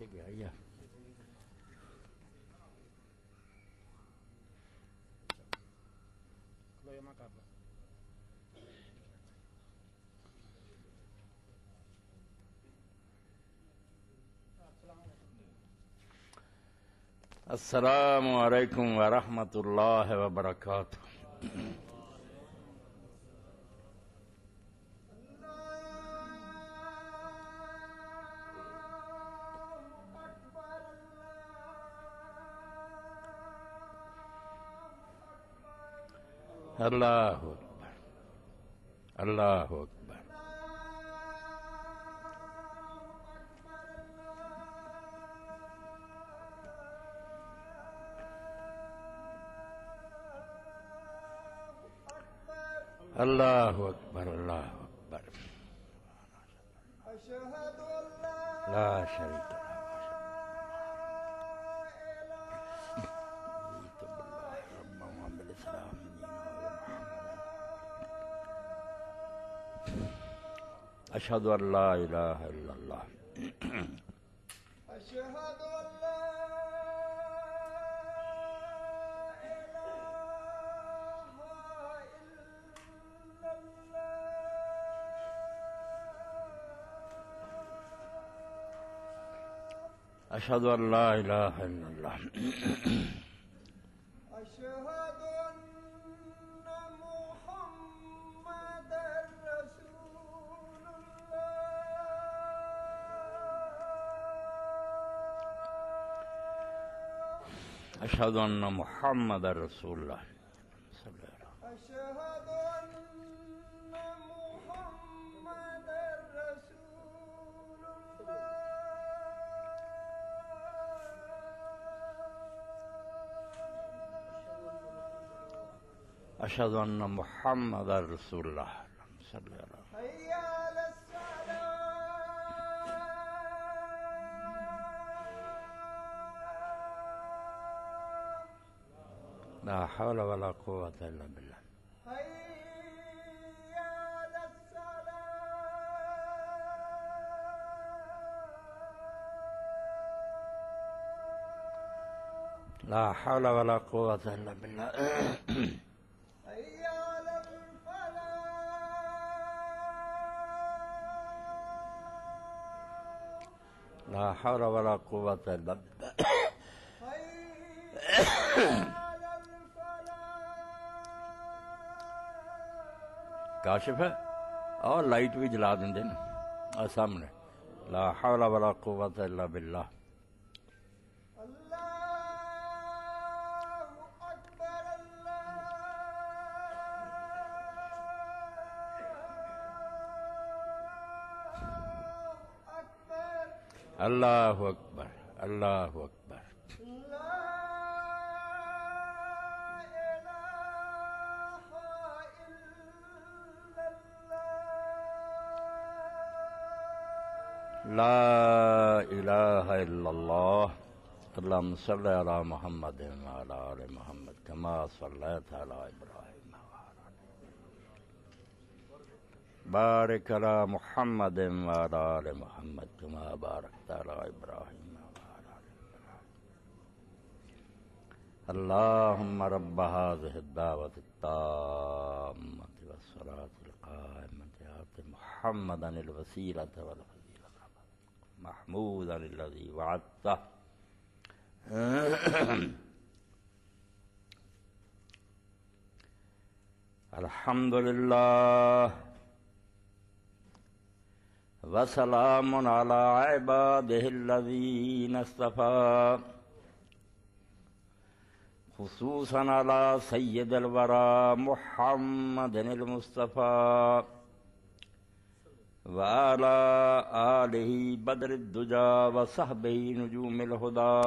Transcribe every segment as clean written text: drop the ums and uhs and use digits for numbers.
پیچھے گیا یا السلام علیکم ورحمۃ اللہ وبرکاتہ۔ اللہ اکبر، اللہ اکبر۔ اللہ اکبر، اللہ اکبر۔ لا شریک له۔ اشہد ان لا الہ الا اللہ۔ اشہد ان لا اشہد ان لا الہ الا اللہ۔ اشہد ان محمد رسول اللہ۔ اشہد ان محمد رسول اللہ۔ اشہد ان محمد رسول اللہ۔ اشہد ان محمد رسول اللہ۔ صلی اللہ حی علی الصلاۃ۔ لا حول ولا قوة الا باللہ۔ حی علی الصلاۃ۔ لا حول ولا قوة الا باللہ۔ لا حول ولا قوة الا بالله۔ کاشف ہے اور لائٹ بھی جلا دیں نا اور سامنے۔ لا حول ولا قوة الا بالله۔ اللہ اکبر، اللہ اکبر۔ لا الہ الا اللہ۔ لا الہ الا اللہ۔ اللہم صلی علی محمد وعلی آل محمد کما صلیت علی ابراہیم بارک علی محمد وعلی آل محمد کما بارکت علی ابراہیم وعلی آل ابراہیم۔ اللہم رب هذه الدعوة التامة والصلاة القائمة آت محمدا الوسیلة والفضیلة محمودا الذی وعدته۔ الحمدللہ وسلام علی عباده الذین اصطفى، خصوصا علی سید الورى محمد المصطفى وعلى آلہ بدر الدجى وصحبہ نجوم الہدى۔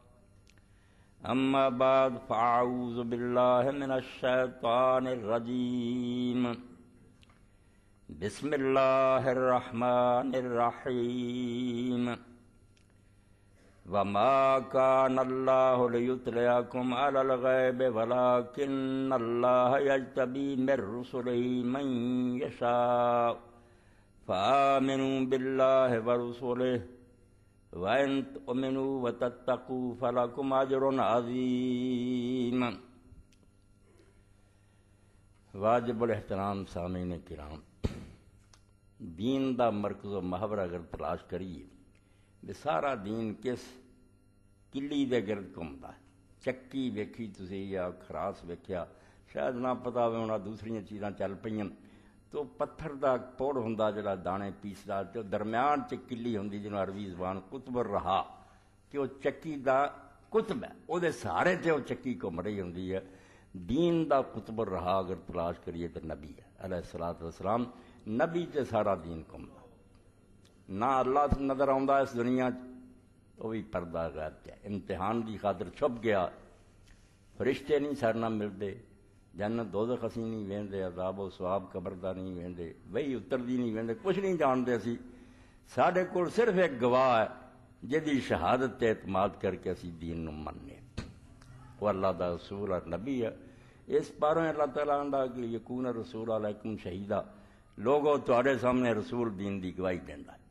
اما بعد فاعوذ باللہ من الشیطان الرجیم۔ بسم اللہ الرحمن الرحیم۔ وما كان اللہ لیطلعکم علی الغیب ولکن اللہ یجتبی من رسلہ من یشاء فآمنوا باللہ ورسلہ وَإِن تُؤْمِنُوا وَتَتَّقُوا فَلَكُمْ أَجْرٌ عَظِيمٌ۔ واجب الاحترام سامعین کرام، دین دا مرکز و محور اگر تلاش کریے بھی سارا دین کس کلی دے گرد گھومدا ہے۔ چکی ویکھی تسی یا خراس ویکھیا، شاید نہ پتا ہوے ہونا دوسری چیزاں چل پئیاں، تو پتھر دا پوڑ ہوندا جڑا دانے پیسدا، تے درمیان چ کلی ہوندی جنوں عربی زبان قطب الرہا، کہ وہ چکی دا قطب ہے، او دے سہارے تے وہ چکی گھوم رہی ہوندی ہے۔ دین دا قطب الرہا اگر تلاش کریے تو نبی ہے علیہ الصلوۃ والسلام، نبی تے سارا دین گھومدا۔ نہ اللہ نظر آوندا اس دنیا وہ بھی پردہ غیب تے امتحان دی خاطر چھپ گیا، فرشتے نہیں سر نہ ملتے، جنت دوزخ اسی نہیں ویندے، عذاب و ثواب قبر دا نہیں ویندے، وہی اتردی نہیں ویندے، کچھ نہیں جانتے اسی۔ ساڈے کول صرف ایک گواہ ہے جدی شہادت تے اعتماد کر کے اسی دین نو مننے، وہ اللہ دا رسول اور نبی ہے۔ اس باروں اللہ تعالیٰ آندا کہ یکون رسول علیکم شہیدہ، لوگوں تواڈے سامنے رسول دین دی گواہی دیندا ہے۔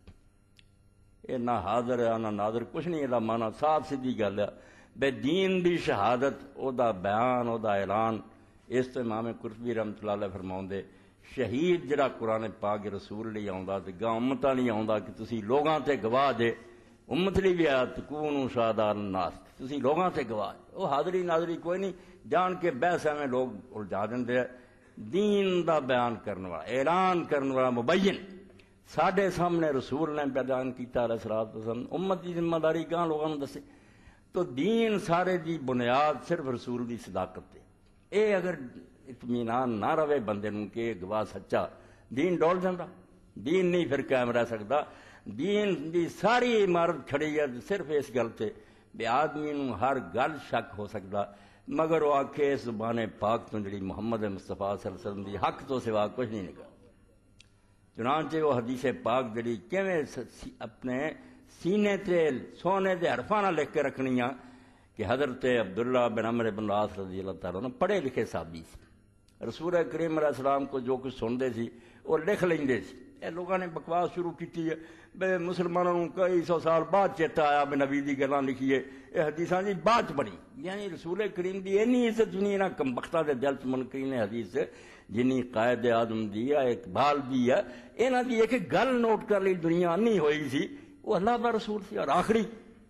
یہ نہ حاضر ہے نہ ناظر، کچھ نہیں، یہ مانا صاف سیدھی گل ہے بے دین دی شہادت، او دا بیان، او دا اعلان۔ اس تو امام قرطبی رحمۃ اللہ علیہ فرماؤندے شہید جڑا قرآن پاک رسول لئی آوندا تے گاں امتاں لئی آوندا کہ تسی لوگاں تے گواہ دے، امت لئی بھی آیا تکونوا شہداء الناس، تسی لوگاں تے گواہ دے۔ وہ حاضری ناظری کوئی نہیں، جان کے بحث میں لوگ الجھا دیندے۔ دین دا بیان کرنے والا، اعلان کرنے والا مبین ساڈے سامنے رسول نے بیان کیتا علیہ الصلوۃ والسلام، امت کی ذمہ داری کہاں لوگوں نے دسے۔ تو دین سارے دی بنیاد صرف رسول دی صداقت ہے۔ اے اگر اطمینان نہ رہے بندے نوں کہ گواہ سچا، دین ڈول جاندا، دین نہیں پھر قائم رہ سکتا۔ دین دی ساری عمارت کھڑی ہے صرف اس گل تے بے آدمی نوں ہر گل شک ہو سکتا، مگر وہ آکھے اس زبان پاک تو جڑی محمد مصطفیٰ صلی اللہ علیہ وسلم دی حق تو سوا کچھ نہیں نکلا۔ چنانچہ وہ حدیث پاک جڑی کیویں اپنے سینے تے سونے دے حرفاں نال لکھ کے رکھنیاں کہ حضرت عبداللہ بن عمرو بن العاص رضی اللہ تعالیٰ عنہ پڑھے لکھے صحابی سی، رسول کریم علیہ السلام کو جو کچھ سنتے سی وہ لکھ لیندے سی۔ اے لوگاں نے بکواس شروع کی ہے بے مسلمانوں کو کئی سو سال بعد چیتا آیا بے نبی دی گلاں لکھیے، اے حدیثاں دی بات بڑی، یعنی رسول کریم دی اینی عزت دنیا نہ کم بختہ دے دل چ منکرین حدیث جنی قائد اعظم دی ہے، اقبال دی ہے، انہاں دی ایک گل نوٹ کر لی دنیا نہیں ہوئی سی، وہ اللہ دا رسول سی۔ اور آخری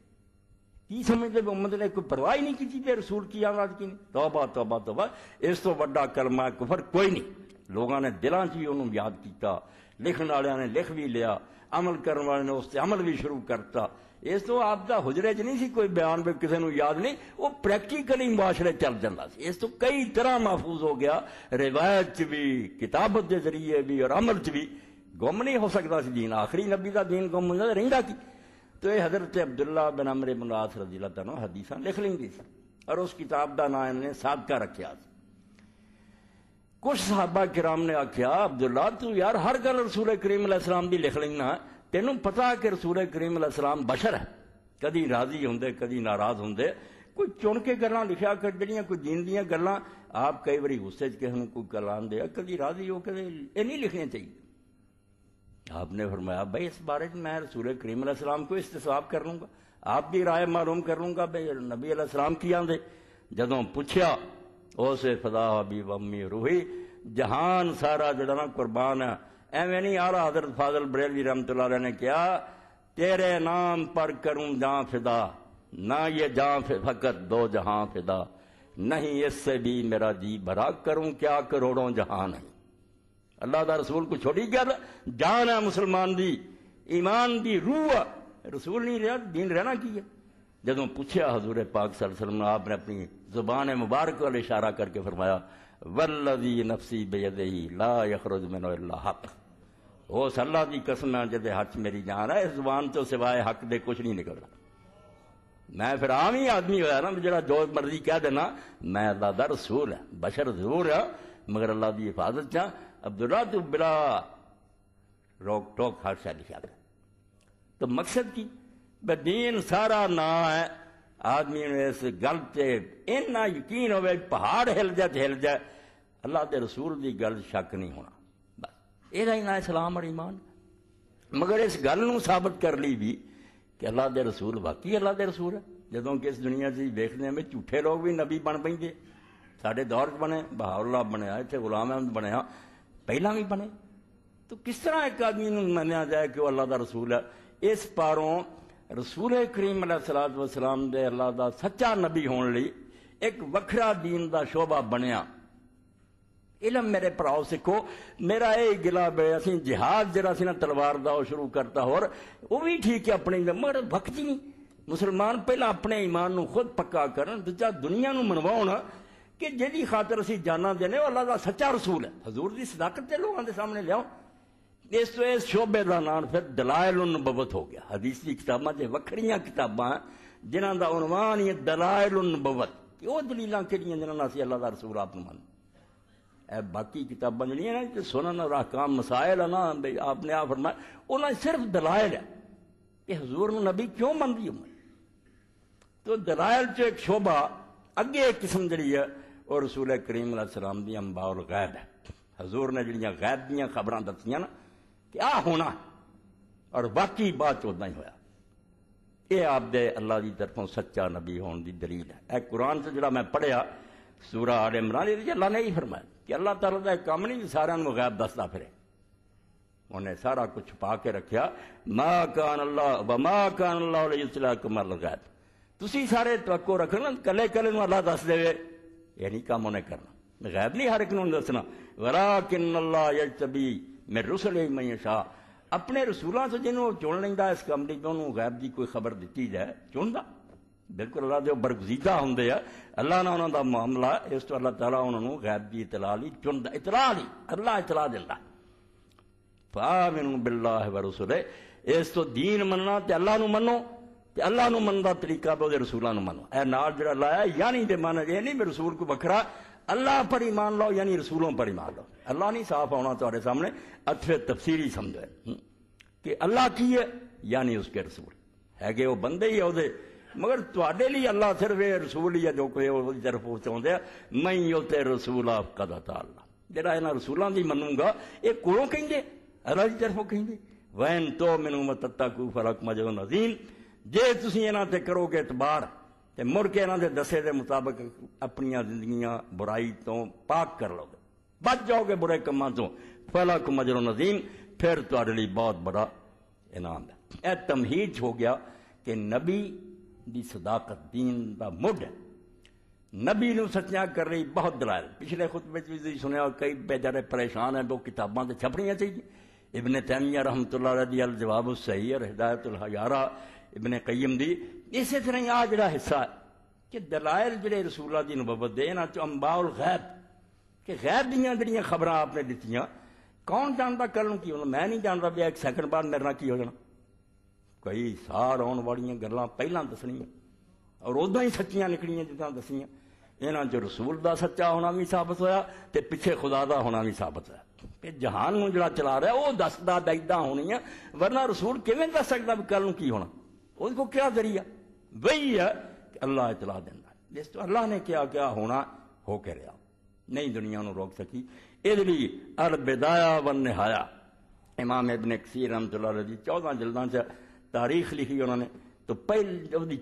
کی سمجھتے بھی امت نے کوئی پرواہ نہیں کی بے رسول کی آواز کی نہیں؟ توبہ توبہ توبہ، اس تو بڑا کلمہ کفر کوئی نہیں۔ لوگوں نے دلاں چ انہوں یاد کیتا، لکھن والوں نے لکھ بھی لیا، عمل کرنے والے نے اس سے عمل بھی شروع کرتا۔ اس تو آپ دا حجرے چ نہیں سی کوئی بیان بھی کسی نو یاد نہیں، وہ پریکٹیکلی معاشرے چل جاتا سی۔ اس تو کئی طرح محفوظ ہو گیا، روایت چ بھی، کتابت کے ذریعے بھی اور عمل چ بھی۔ گم نہیں ہو سکتا سی دین، آخری نبی دا دین گم ہو رہندا کی۔ تو یہ حضرت عبداللہ بن عمرو بن العاص رضی اللہ عنہ حدیثاں لکھ لیندی سی، اور اس کتاب دا نام نے صادقہ رکھیا سی۔ کچھ صحابہ کرام نے آکھیا عبداللہ تو یار ہر گل رسول کریم علیہ السلام دی لکھ لینا، تینوں پتا کہ رسول کریم علیہ السلام بشر ہے، کدی راضی ہوندے کدی ناراض ہوندے، کوئی چن کے گلاں لکھیا کر جڑیاں کوئی دین دیاں گلاں آپ کئی باری غصے چ کسی نوں کوئی کلام دے، کدی راضی ہو کدی یہ نہیں لکھنی چاہیے۔ آپ نے فرمایا بھائی اس بارے میں رسول کریم علیہ السلام کو استصواب کر لوں گا، آپ کی رائے معلوم کر لوں گا بھائی نبی علیہ السلام کی آندے۔ جدوں پوچھیا اسے فدا حبیب امی روحی، جہان سارا جڑا نا قربان ہے، ایویں نہیں آ رہا۔ حضرت فاضل بریلوی رحمۃ اللہ علیہ نے کیا تیرے نام پر کروں جاں فدا، نہ یہ جاں فقط دو جہاں فدا، نہیں اس سے بھی میرا جی بھرا، کروں کیا کروڑوں جہاں نہیں۔ اللہ دا رسول کو چھوڑی گل، جان ہے مسلمان دی، ایمان دی روح ہے، رسول نہیں رہا دین رہنا کی ہے۔ جدوں پوچھا حضور پاک صلی اللہ علیہ وسلم نے، آپ نے اپنی زبان مبارک والے اشارہ کر کے فرمایا والذی نفسی بیدہ لا یخرج منہ الا حق، اس اللہ دی قسم ہے جدے ہاتھ میری جان ہے، اس زبان تو سوائے حق دے کچھ نہیں نکلنا۔ میں پھر عام ہی آدمی ہوا نا جڑا جو مرضی کہہ دینا، میں اللہ دا رسول ہے، بشر ضرور ہے مگر اللہ دی حفاظت چاہ۔ عبداللہ تو بلا روک ٹوک ہر شاہ لکھا گیا۔ تو مقصد کی دین سارا نا ہے، آدمی نے اس گل تے اتنا یقین ہوئے پہاڑ ہل جائے تو ہل جائے، اللہ دے رسول دی گل شک نہیں ہونا، بس یہ نا اسلام اور ایمان۔ مگر اس گل نو ثابت کر لی بھی کہ اللہ دے رسول واقعی اللہ دے رسول ہے، جدوں کہ اس دنیا سے دیکھنے میں جھوٹے لوگ بھی نبی بن پے، سارے دور بنے، بہار اللہ بنیا، اتنے غلام احمد بنیا، پہلا بھی بنے، تو کس طرح ایک آدمی منیا جائے کہ وہ اللہ دا رسول ہے؟ اس پاروں رسول کریم علیہ الصلوۃ والسلام دے اللہ دا سچا نبی ہونے لئی ایک وکھرا دین دا شعبہ بنیا۔ علم میرے پراؤ سکھو، میرا یہ گلا بے اسی جہاد جڑا سی نا تلوار دا وہ شروع کرتا، اور وہ بھی ٹھیک ہے اپنے مگر وقت ہی نہیں۔ مسلمان پہلا اپنے ایمان نو خود پکا کرن، دوجا دنیا نو منواؤن کہ جہی خاطر اسی جانا دینے وہ اللہ دا سچا رسول ہے، حضور دی صداقت تے لوگوں دے سامنے لیاؤ۔ اس تو اس شعبے کا نام پھر دلائل النبوت ہو گیا۔ حدیث کی کتاباں جو وکھریاں کتاباں جنہاں دا عنوان ہی دلائل النبوت، کہ وہ دلیلاں کہڑیاں جنہاں اسی اللہ دا رسول آپ من، اے باقی کتاباں جڑیاں نا کہ سنن اور احکام مسائل ہے نا، آپ نے آپ فرمایا انہاں صرف دلائل ہے کہ حضور نبی کیوں من دی امت۔ تو دلائل چ ایک شعبہ اگے ایک قسم جڑی ہے اور رسول کریم علیہ السلام دی انباء الغیب ہے، حضور نے جڑیاں غیب دیاں خبراں دسیاں نا کہ آ ہونا اور باقی بات اتنا ہی ہویا، یہ آپ دے اللہ دی طرفوں سچا نبی ہون دی دلیل ہے۔ اے قرآن سے جڑا میں پڑھیا سورہ آل عمران، یہ اللہ نے ہی فرمایا کہ اللہ تعالیٰ دا ایک کام نہیں سارا غیب دستا پھرے، انہیں سارا کچھ چھپا کے رکھیا۔ ما کان اللہ وما کان اللہ لیطلعکم علی الغیب، تسی سارے توقع رکھنا کلے کلے نو اللہ دس دے، یہ نہیں کام انہیں کرنا، غیب نہیں ہر ایک نو دسنا۔ ولکن اللہ یجتبی من رسلہ من یشاء، اپنے رسولاں سے جنہوں چن لیندا اس کام دی کہ انہوں غیب دی کوئی خبر دیتی جائے چندا، بالکل اللہ دے برگزیدہ ہوندے ہیں، اللہ نے انہوں دا معاملہ اس تو اللہ تعالیٰ انہوں غیب دی اطلاع لی چندا، اطلاع لی اللہ اطلاع دیندا۔ فآمنوا باللہ ورسلہ، اس تو دین مننا تے اللہ نو منو، تے اللہ نو منن دا طریقہ تے دے رسولاں نو منو۔ اے نال جڑا لایا یعنی دے معنی یہ نہیں کہ رسول کو بکھرا، اللہ پر ایمان لاؤ یعنی رسولوں پر ایمان لاؤ۔ اللہ نہیں صاف ہونا تمہارے سامنے اتفے تفسیری سمجھے کہ اللہ کی ہے یعنی اس کے رسول ہے کہ وہ بندے ہی ہے، مگر تواڈے لیے اللہ صرف یہ رسول ہی ہے جو کوئی وہ طرف چاہتے ہیں، میں یوتے رسول قد اطاع اللہ، جڑا انہاں رسولاں دی منوں گا یہ کولوں کہیں گے اللہ دی طرفوں کہیں گے۔ وَإِن تُؤْمِنُوا وَتَتَّقُوا فَلَكُمْ أَجْرٌ عَظِيمٌ، جے تسی انہاں تے کرو گے اعتبار تے مڑ کے انہاں دے دسے دے مطابق اپنی زندگیاں برائی تو پاک کر لو گے، بچ جاؤ گے برے کماں تو، فَلَكُمْ أَجْرٌ عَظِيمٌ، پھر تہاڈے لیے بہت بڑا انعام ہے۔ اے تمہید ہو گیا کہ نبی دی صداقت دین دا مڈ ہے، نبی نو سچیاں کر رہی بہت دلائل، پچھلے خطبے بھی سنیا اور کئی بیچارے پریشان ہیں وہ کتاباں تے چھپنیاں چاہیے۔ ابن تیمیہ رحمۃ اللہ علیہ دی الجواب الصحیح اور ہدایت الحیارہ ابن قیم دی، اسی طرح آ جڑا حصہ ہے کہ دلائل جڑے رسول اللہ دی نبوت دے انہاں چ انباء الغیب، کہ غیب دیاں جڑیاں خبراں آپ نے دتیاں کون جانتا کرن کی ہونا، میں نہیں جانتا بھی ایک سیکنڈ بعد میرے نال کی ہو جانا، کئی سال آن والیاں گلاں پہلاں دسنیاں اور ادو ہی سچیاں نکلیاں جتنا دسیاں، یہاں چ رسول دا سچا ہونا بھی ثابت ہویا تے پیچھے خدا دا ہونا بھی ثابت ہوا کہ جہان نو جڑا چلا رہا ہے وہ دسدا دائیداں ہونیاں، ورنہ رسول کیویں دس سکدا بھی کل نو کی ہونا، اس کو کیا ذریعہ وہی ہے کہ اللہ اطلاع دیندا، جس تو اللہ نے کیا ہونا ہو کے رہا، نہیں دنیا نو روک سکی۔ اس لیے البدایہ والنہایہ امام ابن کثیر رحمۃ اللہ علیہ 14 جلداں سے تاریخ لکھی انہوں نے، تو پہلی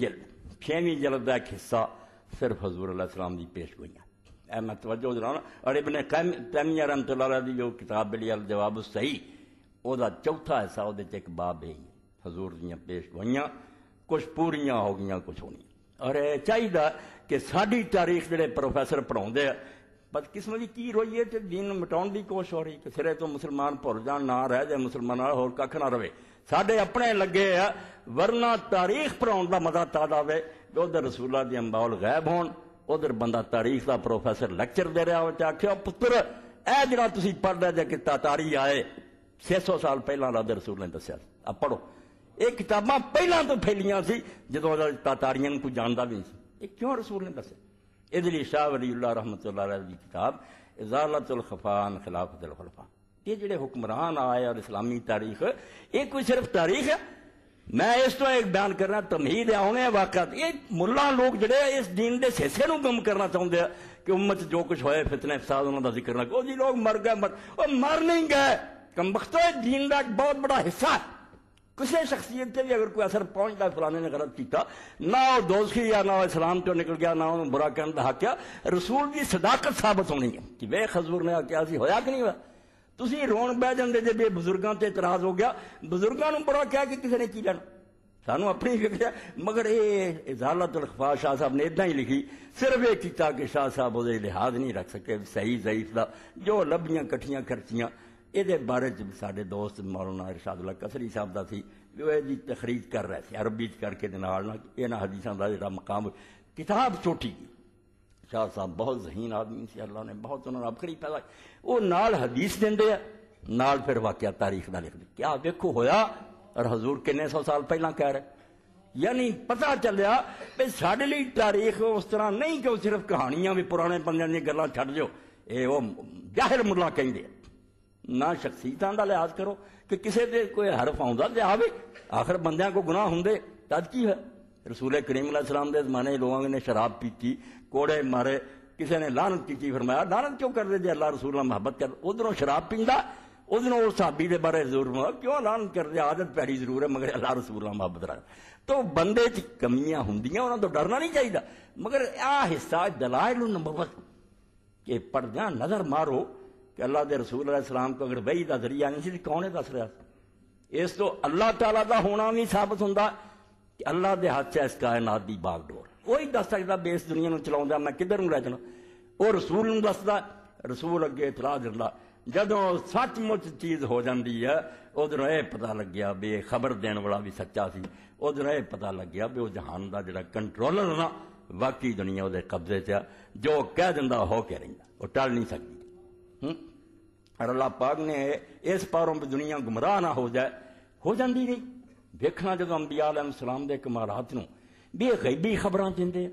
6ویں جلد کا ایک حصہ صرف حضور علیہ السلام دی پیش گوئیاں، اے میں توجہ دلانا، اور ابن تیمیہ رحمۃ اللہ علیہ دی جو کتاب بلی الجواب الصحیح او دا چوتھا حصہ او دے ایک باب ہے حضور دیاں پیش گوئیاں، کچھ پوریاں ہو گئیاں کچھ ہونی، اور چاہیے کہ ساری تاریخ جڑے پروفیسر پڑھاؤندے بدقسمتی کی روئی ہے کہ دین مٹاؤن دی کوشش ہو رہی کہ سرے تو مسلمان بھول جان، نہ رہ جائے مسلمان اور کھ نہ رہے، ساڈے اپنے لگے ہے، ورنہ تاریخ پڑھاؤن دا مزہ تاد آوے، ادھر رسول اللہ دی انباء الغیب ہون، ادھر بندہ تاریخ دا پروفیسر لیکچر دے رہا ہو، آکھیا پتر اے جڑا تسی پڑھ رہے جے کہ تاتاری آئے 600 سال پہلاں اللہ دے رسول نے دسیا، اب پڑھو، یہ کتاباں پہلاں تو پھیلیاں سی جدوں تاتاریاں کو جاندا بھی نہیں، یہ کیوں رسول نے دسیا؟ ادلی شاہ ولی اللہ رحمۃ اللہ علیہ کی کتاب ازالۃ الخفاء عن خلافت الخلفاء، یہ جڑے حکمران آئے اور اسلامی تاریخ یہ کوئی صرف تاریخ ہے، میں اس تو ایک بیان کرنا تمہید آنے واقعات، یہ ملا لوگ جڑے اس دین دے حصے نو گم کرنا چاہتے ہیں کہ امت جو کچھ ہوئے فتنے فساد انہوں کا ذکر نہ کرو، جی لوگ مر گئے، مر نہیں گئے، کم بختو دین کا ایک بہت بڑا حصہ ہے، کسی شخصیت سے بھی اگر کوئی اثر پہنچتا فلانے نے غلط کیتا نہ وہ دوزخی یا نہ وہ اسلام تو نکل گیا نہ انہوں برا کرنے دا حق کیا رسول کی صداقت ثابت ہونی ہے کہ وے حضور نے کیا سی ہویا کہ نہیں ہوا تسی رون بہ جاندے جے بے بزرگاں تے اعتراض ہو گیا بزرگاں نوں برا کیا کہ کسی نے کی لینا سانو اپنی فکر ہے مگر یہ ازالت الخفا شاہ صاحب نے اتنا ہی لکھی صرف یہ کیتا کہ شاہ صاحب وہ لحاظ نہیں رکھ سکے صحیح ضعیف دا جو لبیاں کٹھیاں خرچیاں یہ بارے سارے دوست مولانا ارشاد اللہ کسری صاحب دا سی وہ یہ تخریج کر رہے تھے عربی کر کے یہ حدیثاں دا جڑا مقام کتاب چھوٹی کی شاہ صاحب بہت ذہین آدمی سے اللہ نے بہت انہوں نے عبقری پیدا وہ نال حدیث دیندے ہیں نال پھر واقعہ تاریخ دا لکھ دے کیا دیکھو ہویا اور حضور کنے سو سال پہلا کہہ رہے یعنی پتہ چلیا کہ ساڈے لیے تاریخ اس طرح نہیں کہ وہ صرف کہانیاں بھی پرانے بندیاں دی گلاں چھڈ جو اے وہ جاہل ملا کہندے نہ شخصیتاں دا لحاظ کرو کہ کسے دے کوئی حرف آوندا تے آوے آخر بندیاں کو گناہ ہوندے تد کی ہے رسول کریم علیہ السلام دے زمانے لوگوں نے شراب پیتی کوڑے مارے کسی نے لعنت کی فرمایا لعنت کیوں کر دے جے اللہ رسول اللہ محبت کر ادھروں شراب پیندا ادھروں اس صحابی دے بارے ضرور کیوں لعنت کر دے عادت پیڑی ضرور ہے مگر اللہ رسول اللہ محبت رکھ تو بندے چ کمیاں ہوندیاں انہاں تو ڈرنا نہیں چاہیے مگر آ حصہ دلائل النبوت کہ پردیاں نظر مارو کہ اللہ دے رسول علیہ السلام کو اگر وحی دا ذریعہ نہیں سی کون دس رہا اس تو اللہ تعالیٰ دا ہونا بھی ثابت ہوندا کہ اللہ دے ہاتھ اس کائنات دی باغ ڈور وہی دس سکتا بے اس دنیا نو چلاوندا میں کدھر نوں رہ جانا وہ رسول نوں دسدا رسول اگے اطلاع دیندا جدوں سچ مچ چیز ہو جاندی ہے ادھروں یہ پتہ لگ گیا بھی خبر دین والا بھی سچا سی ادھروں یہ پتہ لگ گیا بھی وہ جہان دا جڑا کنٹرولر نا واقعی دنیا وہ قبضے چ جو کہہ دیندا ہو کے رہندا وہ ٹل نہیں سکتی اور اللہ پاک نے اس پاروں پہ دنیا گمراہ نہ ہو جائے ہو جاندی نہیں دیکھنا جدو انبیاء علیہ السلام دے کمالات نو بے غیبی خبراں دیندے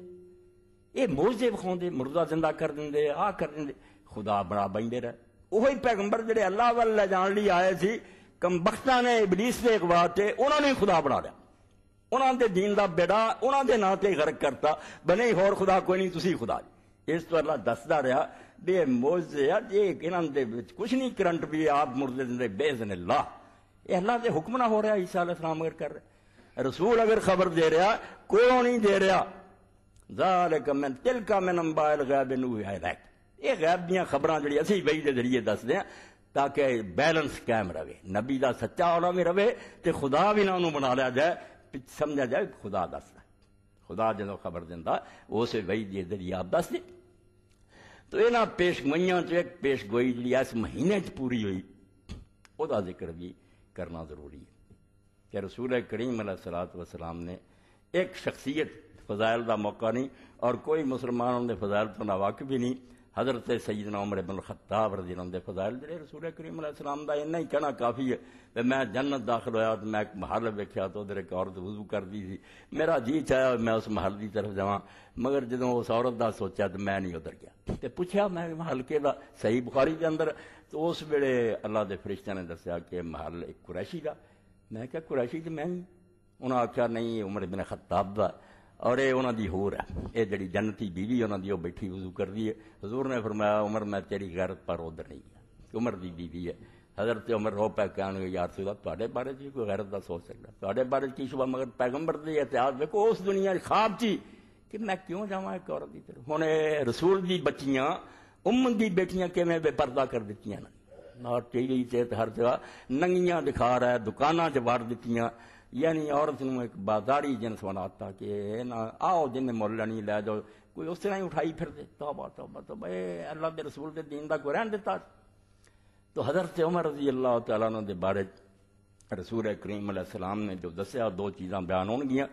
یہ موجزے وکھاوندے مردہ زندہ کر دیندے آ کر دیندے خدا بنا بیندے رہے وہی پیغمبر جڑے اللہ وال لے جان لی آئے سی کم بختاں نے ابلیس دے اغوا تے انہوں نے خدا بنا لیا انہوں دے دین دا بیڑا انہوں دے نا تے غرق کرتا بنے ہور خدا کوئی نہیں تسی خدا اس تو اللہ دسدا رہا بے موجزے جے انہاں دے وچ کچھ نہیں کرنٹ بھی آپ مردے زندے بے اذن اللہ یہ اللہ دے حکم نہ ہو رہا عیسیٰ علیہ السلام اگر کر رہے رسول اگر خبر دے رہا کوئی نہیں دے رہا ذالک من تلک من انباء الغیب نوحی الیک یہ غیب دیاں خبراں جڑی اسی وحی دے ذریعے دس دیں تاکہ بیلنس قائم رہے نبی دا سچا ہونا بھی رہے تے خدا بھی نہ انہوں بنا لیا جائے سمجھا جائے خدا دسدا خدا جدوں خبر دیندا اسے وحی دے ذریعے آپ دس دے تو انہاں پیش گوئیاں چ ایک پیش گوئی جڑی اس مہینے چ پوری ہوئی او دا ذکر بھی کرنا ضروری ہے کہ رسول کریم علیہ الصلوۃ والسلام نے ایک شخصیت فضائل دا موقع نہیں اور کوئی مسلمان دے فضائل تو ناواقف بھی نہیں حضرت سیدنا عمر بن الخطاب رضی اللہ عنہ دے فضائل جڑے رسول کریم علیہ السلام دا اتنا ہی کہنا کافی ہے کہ میں جنت داخل ہویا تو میں ایک محل ویکھیا تو ادھر ایک عورت وضو کرਦੀ سی میرا جی چاہیا میں اس محل دی طرف جاواں مگر جدوں اس عورت دا سوچا تو میں نہیں ادھر گیا تے پوچھا میں محل کیدا صحیح بخاری دے اندر تو اس ویلے اللہ دے فرشتیاں نے دسیا کہ محل ایک قریشی دا میں کہا قریشی تے میں انہاں آکھیا نہیں عمر بن خطاب دا اور یہ انہاں دی ہور ہے یہ جڑی جنتی بیوی انہاں دی وہ بیٹھی وضو کردی ہے حضور نے فرمایا عمر میں تیری غیرت پر ادھر نہیں ہے عمر دی بیوی ہے حضرت عمر رو پہ کہنے گے یا رسول اللہ تواڈے بارے چ کوئی غیرت دا سوچ سکدا تواڈے بارے کی شبہ مگر پیغمبر دی احتیاط دیکھو اس دنیا خواب چی کہ میں کیوں جاواں ایک عورت دی طرف ہن رسول دی بچیاں دی بیٹیاں کیویں بے پردہ کر دتیاں اور ٹی وی تے ہر جگہ ننگیاں دکھا رہا ہے دکاناں چ وار دتیاں یعنی عورت نو ایک بازاری جنس بناتا کہ نہ آؤ جن مول لینی لے جاؤ کوئی اس طرح ہی اٹھائی پھر دے توبہ توبہ توبہ اللہ دے رسول دے دین دا کوئی رہن دیتا تو حضرت عمر رضی اللہ تعالیٰ عنہ دے بارے رسول کریم علیہ السلام نے جو دسیا دو چیزاں بیان ہون گیاں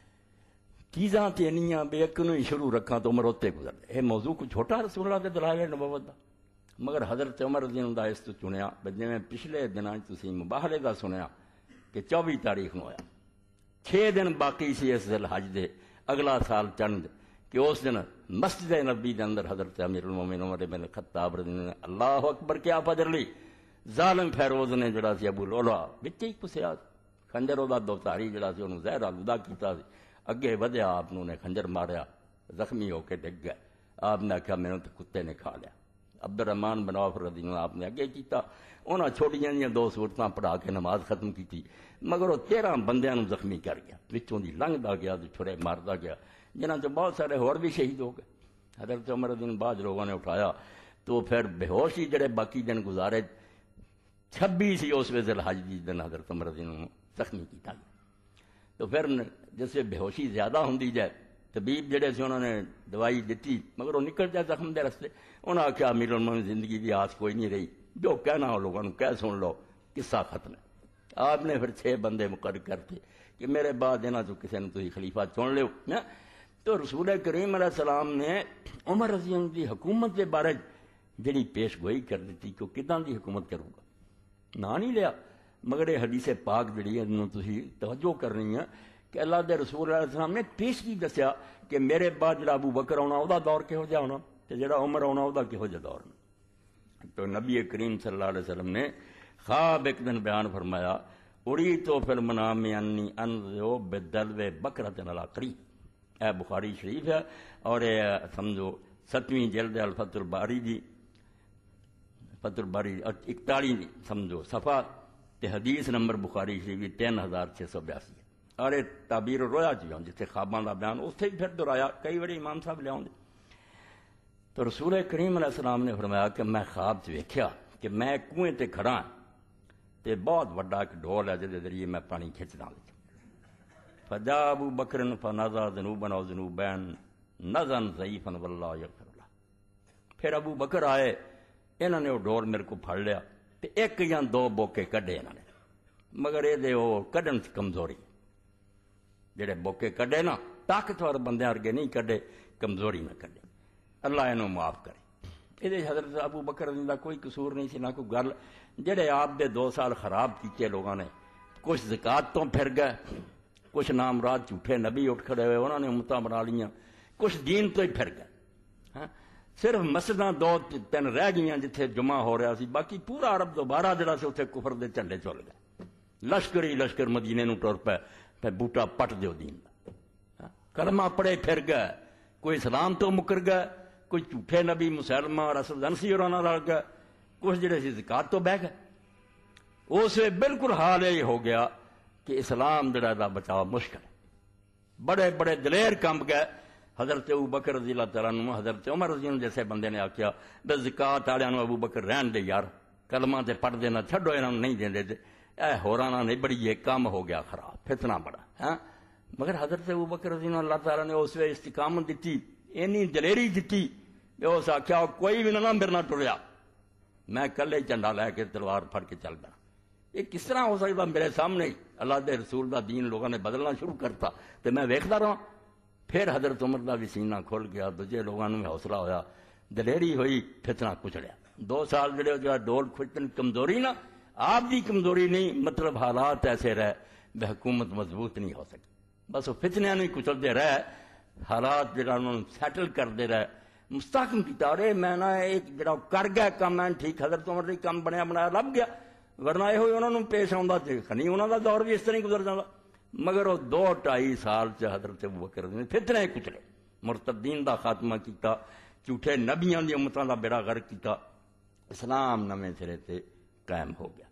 چیزاں تے انیاں بے ایک نو ہی شروع رکھاں تو عمر ہوتے گزر دے یہ موضوع کو چھوٹا رسول اللہ دے دلائل نبوت دا مگر حضرت عمر رضی اللہ اس تو چنیا جویں پچھلے دناں تسی مباہلے دا سنیا کہ 24 تاریخ نو ہویا 6 دن باقی سی اس ذی الحج دے اگلا سال چند کہ اس دن مسجد نبی دے اندر حضرت امیر المومنین عمر بن الخطاب رضی اللہ عنہ اللہ اکبر کیا فجر لی ظالم فیروز نے جڑا سی ابو لولا وچ ہی پسیا خنجر دا دوتاری جڑا سی اونوں زہر آلودہ کیتا سی اگے ودیا آپ نے خنجر ماریا زخمی ہو کے ڈگ گئے آپ نے آخیا میرے تو کتے نے کھا لیا عبد الرحمان بن عوف رضی اللہ آپ نے اگے کیتا، انہاں چھوٹیاں جیاں 2 سورتاں پڑھا کے نماز ختم کی، مگر وہ 13 بندیاں نوں زخمی کر گیا، وچوں دی لنگدا گیا تے چھڑے ماردا گیا، جنہاں چ بہت سارے ہور بھی شہید ہو گئے۔ حضرت عمر رضی اللہ عنہ بعد لوگوں نے اٹھایا تو پھر بے ہوش ہی جڑے باقی دن گزارے 26 ہی اس ذی الحج دی دن حضرت عمر رضی اللہ عنہ زخمی کیتا گیا۔ تو پھر جس سے بے ہوشی زیادہ ہوندی جائے، طبیب جڑے سے انہوں نے دوائی دیتی مگر وہ نکل جائے زخم دے رستے، انہوں نے کہا امیر المومنین زندگی دی آس کوئی نہیں رہی، جو کہنا ہو لوگوں نے کہہ سن لو، قصہ ختم ہے۔ آپ نے پھر 6 بندے مقرر کرتے کہ میرے بعد انہاں چوں کسی نے تسی خلیفہ چن لیو۔ تو رسول کریم علیہ السلام نے عمر رضی اللہ عنہ دی حکومت کے بارے جڑی پیش گوئی کر دیتی کہ وہ کداں دی حکومت کروں گا، نا نہیں لیا، مگر یہ حدیث پاک جڑی ہے انہوں تسی توجہ کرنی ہے کہ اللہ دے رسول علیہ السلام نے پیش کی دسیا کہ میرے بعد جڑا ابو بکر آنا وہ دور کہو جا ہونا تے جڑا عمر آنا وہ کہو جا دور ہونا۔ تو نبی کریم صلی اللہ علیہ وسلم نے خواب ایک دن بیان فرمایا، اڑی تو پھر منام انی انذو بدلو بکرۃ علی قریب، اے بخاری شریف ہے اور سمجھو 7ویں جلد الفتح الباری دی، فتح الباری 41 سمجھو صفحہ تے حدیث نمبر بخاری شریف 3682 ہے، اور یہ تعبیر رویا جیوں جتنے خواباں دا بیان اتنے پھر دہرایا کئی بڑے امام صاحب لے آؤں۔ تو رسول کریم علیہ السلام نے فرمایا کہ میں خواب چ ویکھیا کہ میں کنویں تے کھڑا ہاں تے بہت وڈا ایک ڈھول ہے جس کے ذریعے میں پانی کھچدا ہوں۔ فجا ابو بکر فنزع ذنوبا او ذنوبین نزا ضعیفا واللہ یغفر لہ، پھر ابو بکر آئے، انہوں نے وہ ڈور میرے کو پھڑ لیا تے 1 یا 2 بوکے کڈے انہوں نے، مگر یہ دے وہ کڈن سے کمزوری، جڑے بوکے کڈے نا طاقتور بندے ارگے نہیں کڈے، کمزوری نہ کڈے، اللہ انہوں معاف کرے۔ یہ حضرت ابو بکر رضی اللہ کوئی قصور نہیں سی، نہ کوئی گل، جڑے آپ دے 2 سال خراب کیتے لوگوں نے، کچھ زکات تو پھر گئے، کچھ نامراد جھوٹے نبی اٹھ کھڑے ہوئے انہوں نے امتاں بنا لیاں، کچھ دین تو ہی پھر گئے، صرف مسجداں 2-3 رہ گئیاں جتھے جمعہ ہو رہا سی، باقی پورا عرب دوبارہ جڑا سی اتنے کفر دے جھنڈے چل گئے، لشکر ہی لشکر مدینے نوں ٹر پے، پھر بوٹا پٹ دیو دین دا، کلمہ پڑے پھر گئے، کوئی اسلام تو مکر گئے، کوئی جھوٹے نبی مسلمہ اور اسد انسی اور نہ رل گئے، کچھ جڑے سی زکات تو بہ گئے۔ اس بالکل حال یہ ہو گیا کہ اسلام جڑا دا بچاؤ مشکل ہے، بڑے بڑے دلیر کم گئے۔ حضرت ابو بکر رضی اللہ تعالیٰ عنہ، حضرت عمر رضی اللہ عنہ جیسے بندے نے آکھیا بے زکات والوں ابو بکر رہن دے یار، کلمہ تے پڑھ دینا چھڈو، انہاں نہیں دیندے تے اے ہوراں نہیں بڑی یہ کام ہو گیا خراب، فتنہ بڑا، ہاں۔ مگر حضرت ابو بکر رضی اللہ تعالیٰ نے اس وقت استقامت دیتی، اینی دلیری دیتی کہ اس آکھیا کوئی بھی نہ میرے نال ٹریا، میں کلے جھنڈا لے کے تلوار پھڑ کے چل گیا۔ یہ کس طرح ہو سکتا میرے سامنے ہی اللہ دے رسول دا دین لوگوں نے بدلنا شروع کرتا تو میں ویکھدا رہا۔ پھر حضرت عمر دا بھی سینہ کھل گیا، دوجے لوگوں نے حوصلہ ہویا، دلیری ہوئی، فتنہ کچڑیا۔ 2 سال جڑے جو ڈول کھچن کمزوری نا، آپ دی کمزوری نہیں، مطلب حالات ایسے رہے بے حکومت مضبوط نہیں ہو سکی، بس وہ فتنیاں نہیں کچلتے رہے، حالات جڑا انہوں نے سیٹل کرتے رہے، مستحکم کیتا۔ رہے میں نہ ایک جڑا کر گیا کام ہے ٹھیک، حضرت عمر دی کام بنیا بنایا لب گیا، ورنہ یہ ہوئی انہوں نے پیش آؤں تے خنی انہوں دا دور بھی اس طرح گزر جاتا۔ مگر وہ 2-2.5 سال چ حضرت ابو بکر نے فتنے کچلے، مرتدین دا خاتمہ کیتا، جھوٹے نبیاں دی امتاں دا بیڑا غرق کیتا، اسلام نویں سرے تے قائم ہو گیا۔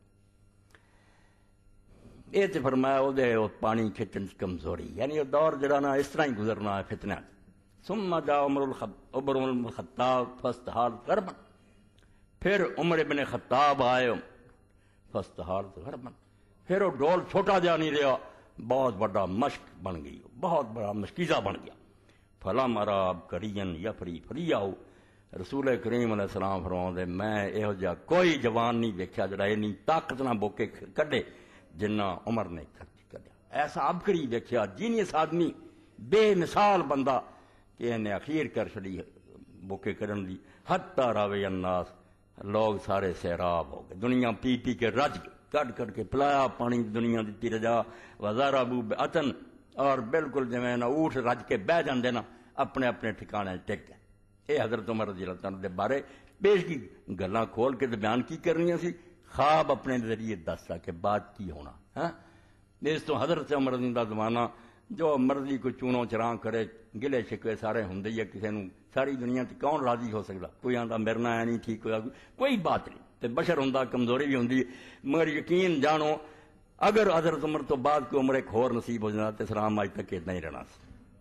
یہ تے فرمایا وہ دے پانی کھچن کمزوری، یعنی وہ دور جڑا نا اس طرح ہی گزرنا ہے فتنہ۔ ثم جاء عمر الخطاب فاستحال غربا، پھر عمر ابن خطاب آئے فاستحال غربا، پھر وہ ڈول چھوٹا جا نہیں رہا، بہت بڑا مشک بن گئی، بہت بڑا مشکیزہ بن گیا۔ فلم اراب کرین یفری فریاؤ، رسول کریم علیہ السلام فرماؤں دے میں یہو جہا کوئی جوان نہیں دیکھا جڑا اینی طاقت نہ بوکے کڈے جنہ عمر نے کڈیا، ایسا عبقری دیکھا، جینیس آدمی، بے مثال بندہ کہ انہیں اخیر کر چڑی بوکے کرن دی۔ حتی راوی الناس، لوگ سارے سیراب ہو گئے، دنیا پی پی کے رج گئے، کٹ کٹ کے پلایا پانی دنیا دیتی رجا، وزار ابو عطن، اور بالکل جویں نا اونٹ رج کے بہ جاندے نا اپنے اپنے ٹھکانے ٹک گئے۔ یہ حضرت عمر رضی اللہ تعالیٰ دے بارے پیش کی گلاں کھول کے بیان کی کرنی سی، خواب اپنے ذریعے دستا کہ بات کی ہونا۔ ہاں اس تو حضرت عمر رضی اللہ زمانہ جو مرضی کوئی چونو چراں کرے، گلے شکوے سارے ہوں ہی ہے، کسی نے ساری دنیا تے کون راضی ہو سکتا؟ کوئی آتا مرنا ہے نہیں ٹھیک ہوا، کوئی بات نہیں، تے بشر ہوں، کمزوری بھی ہوں، مگر یقین جانو اگر حضرت عمر تو بعد کوئی عمر ایک ہور نصیب ہو جانا تو اسلام اج تک اتنا ہی رہنا سی،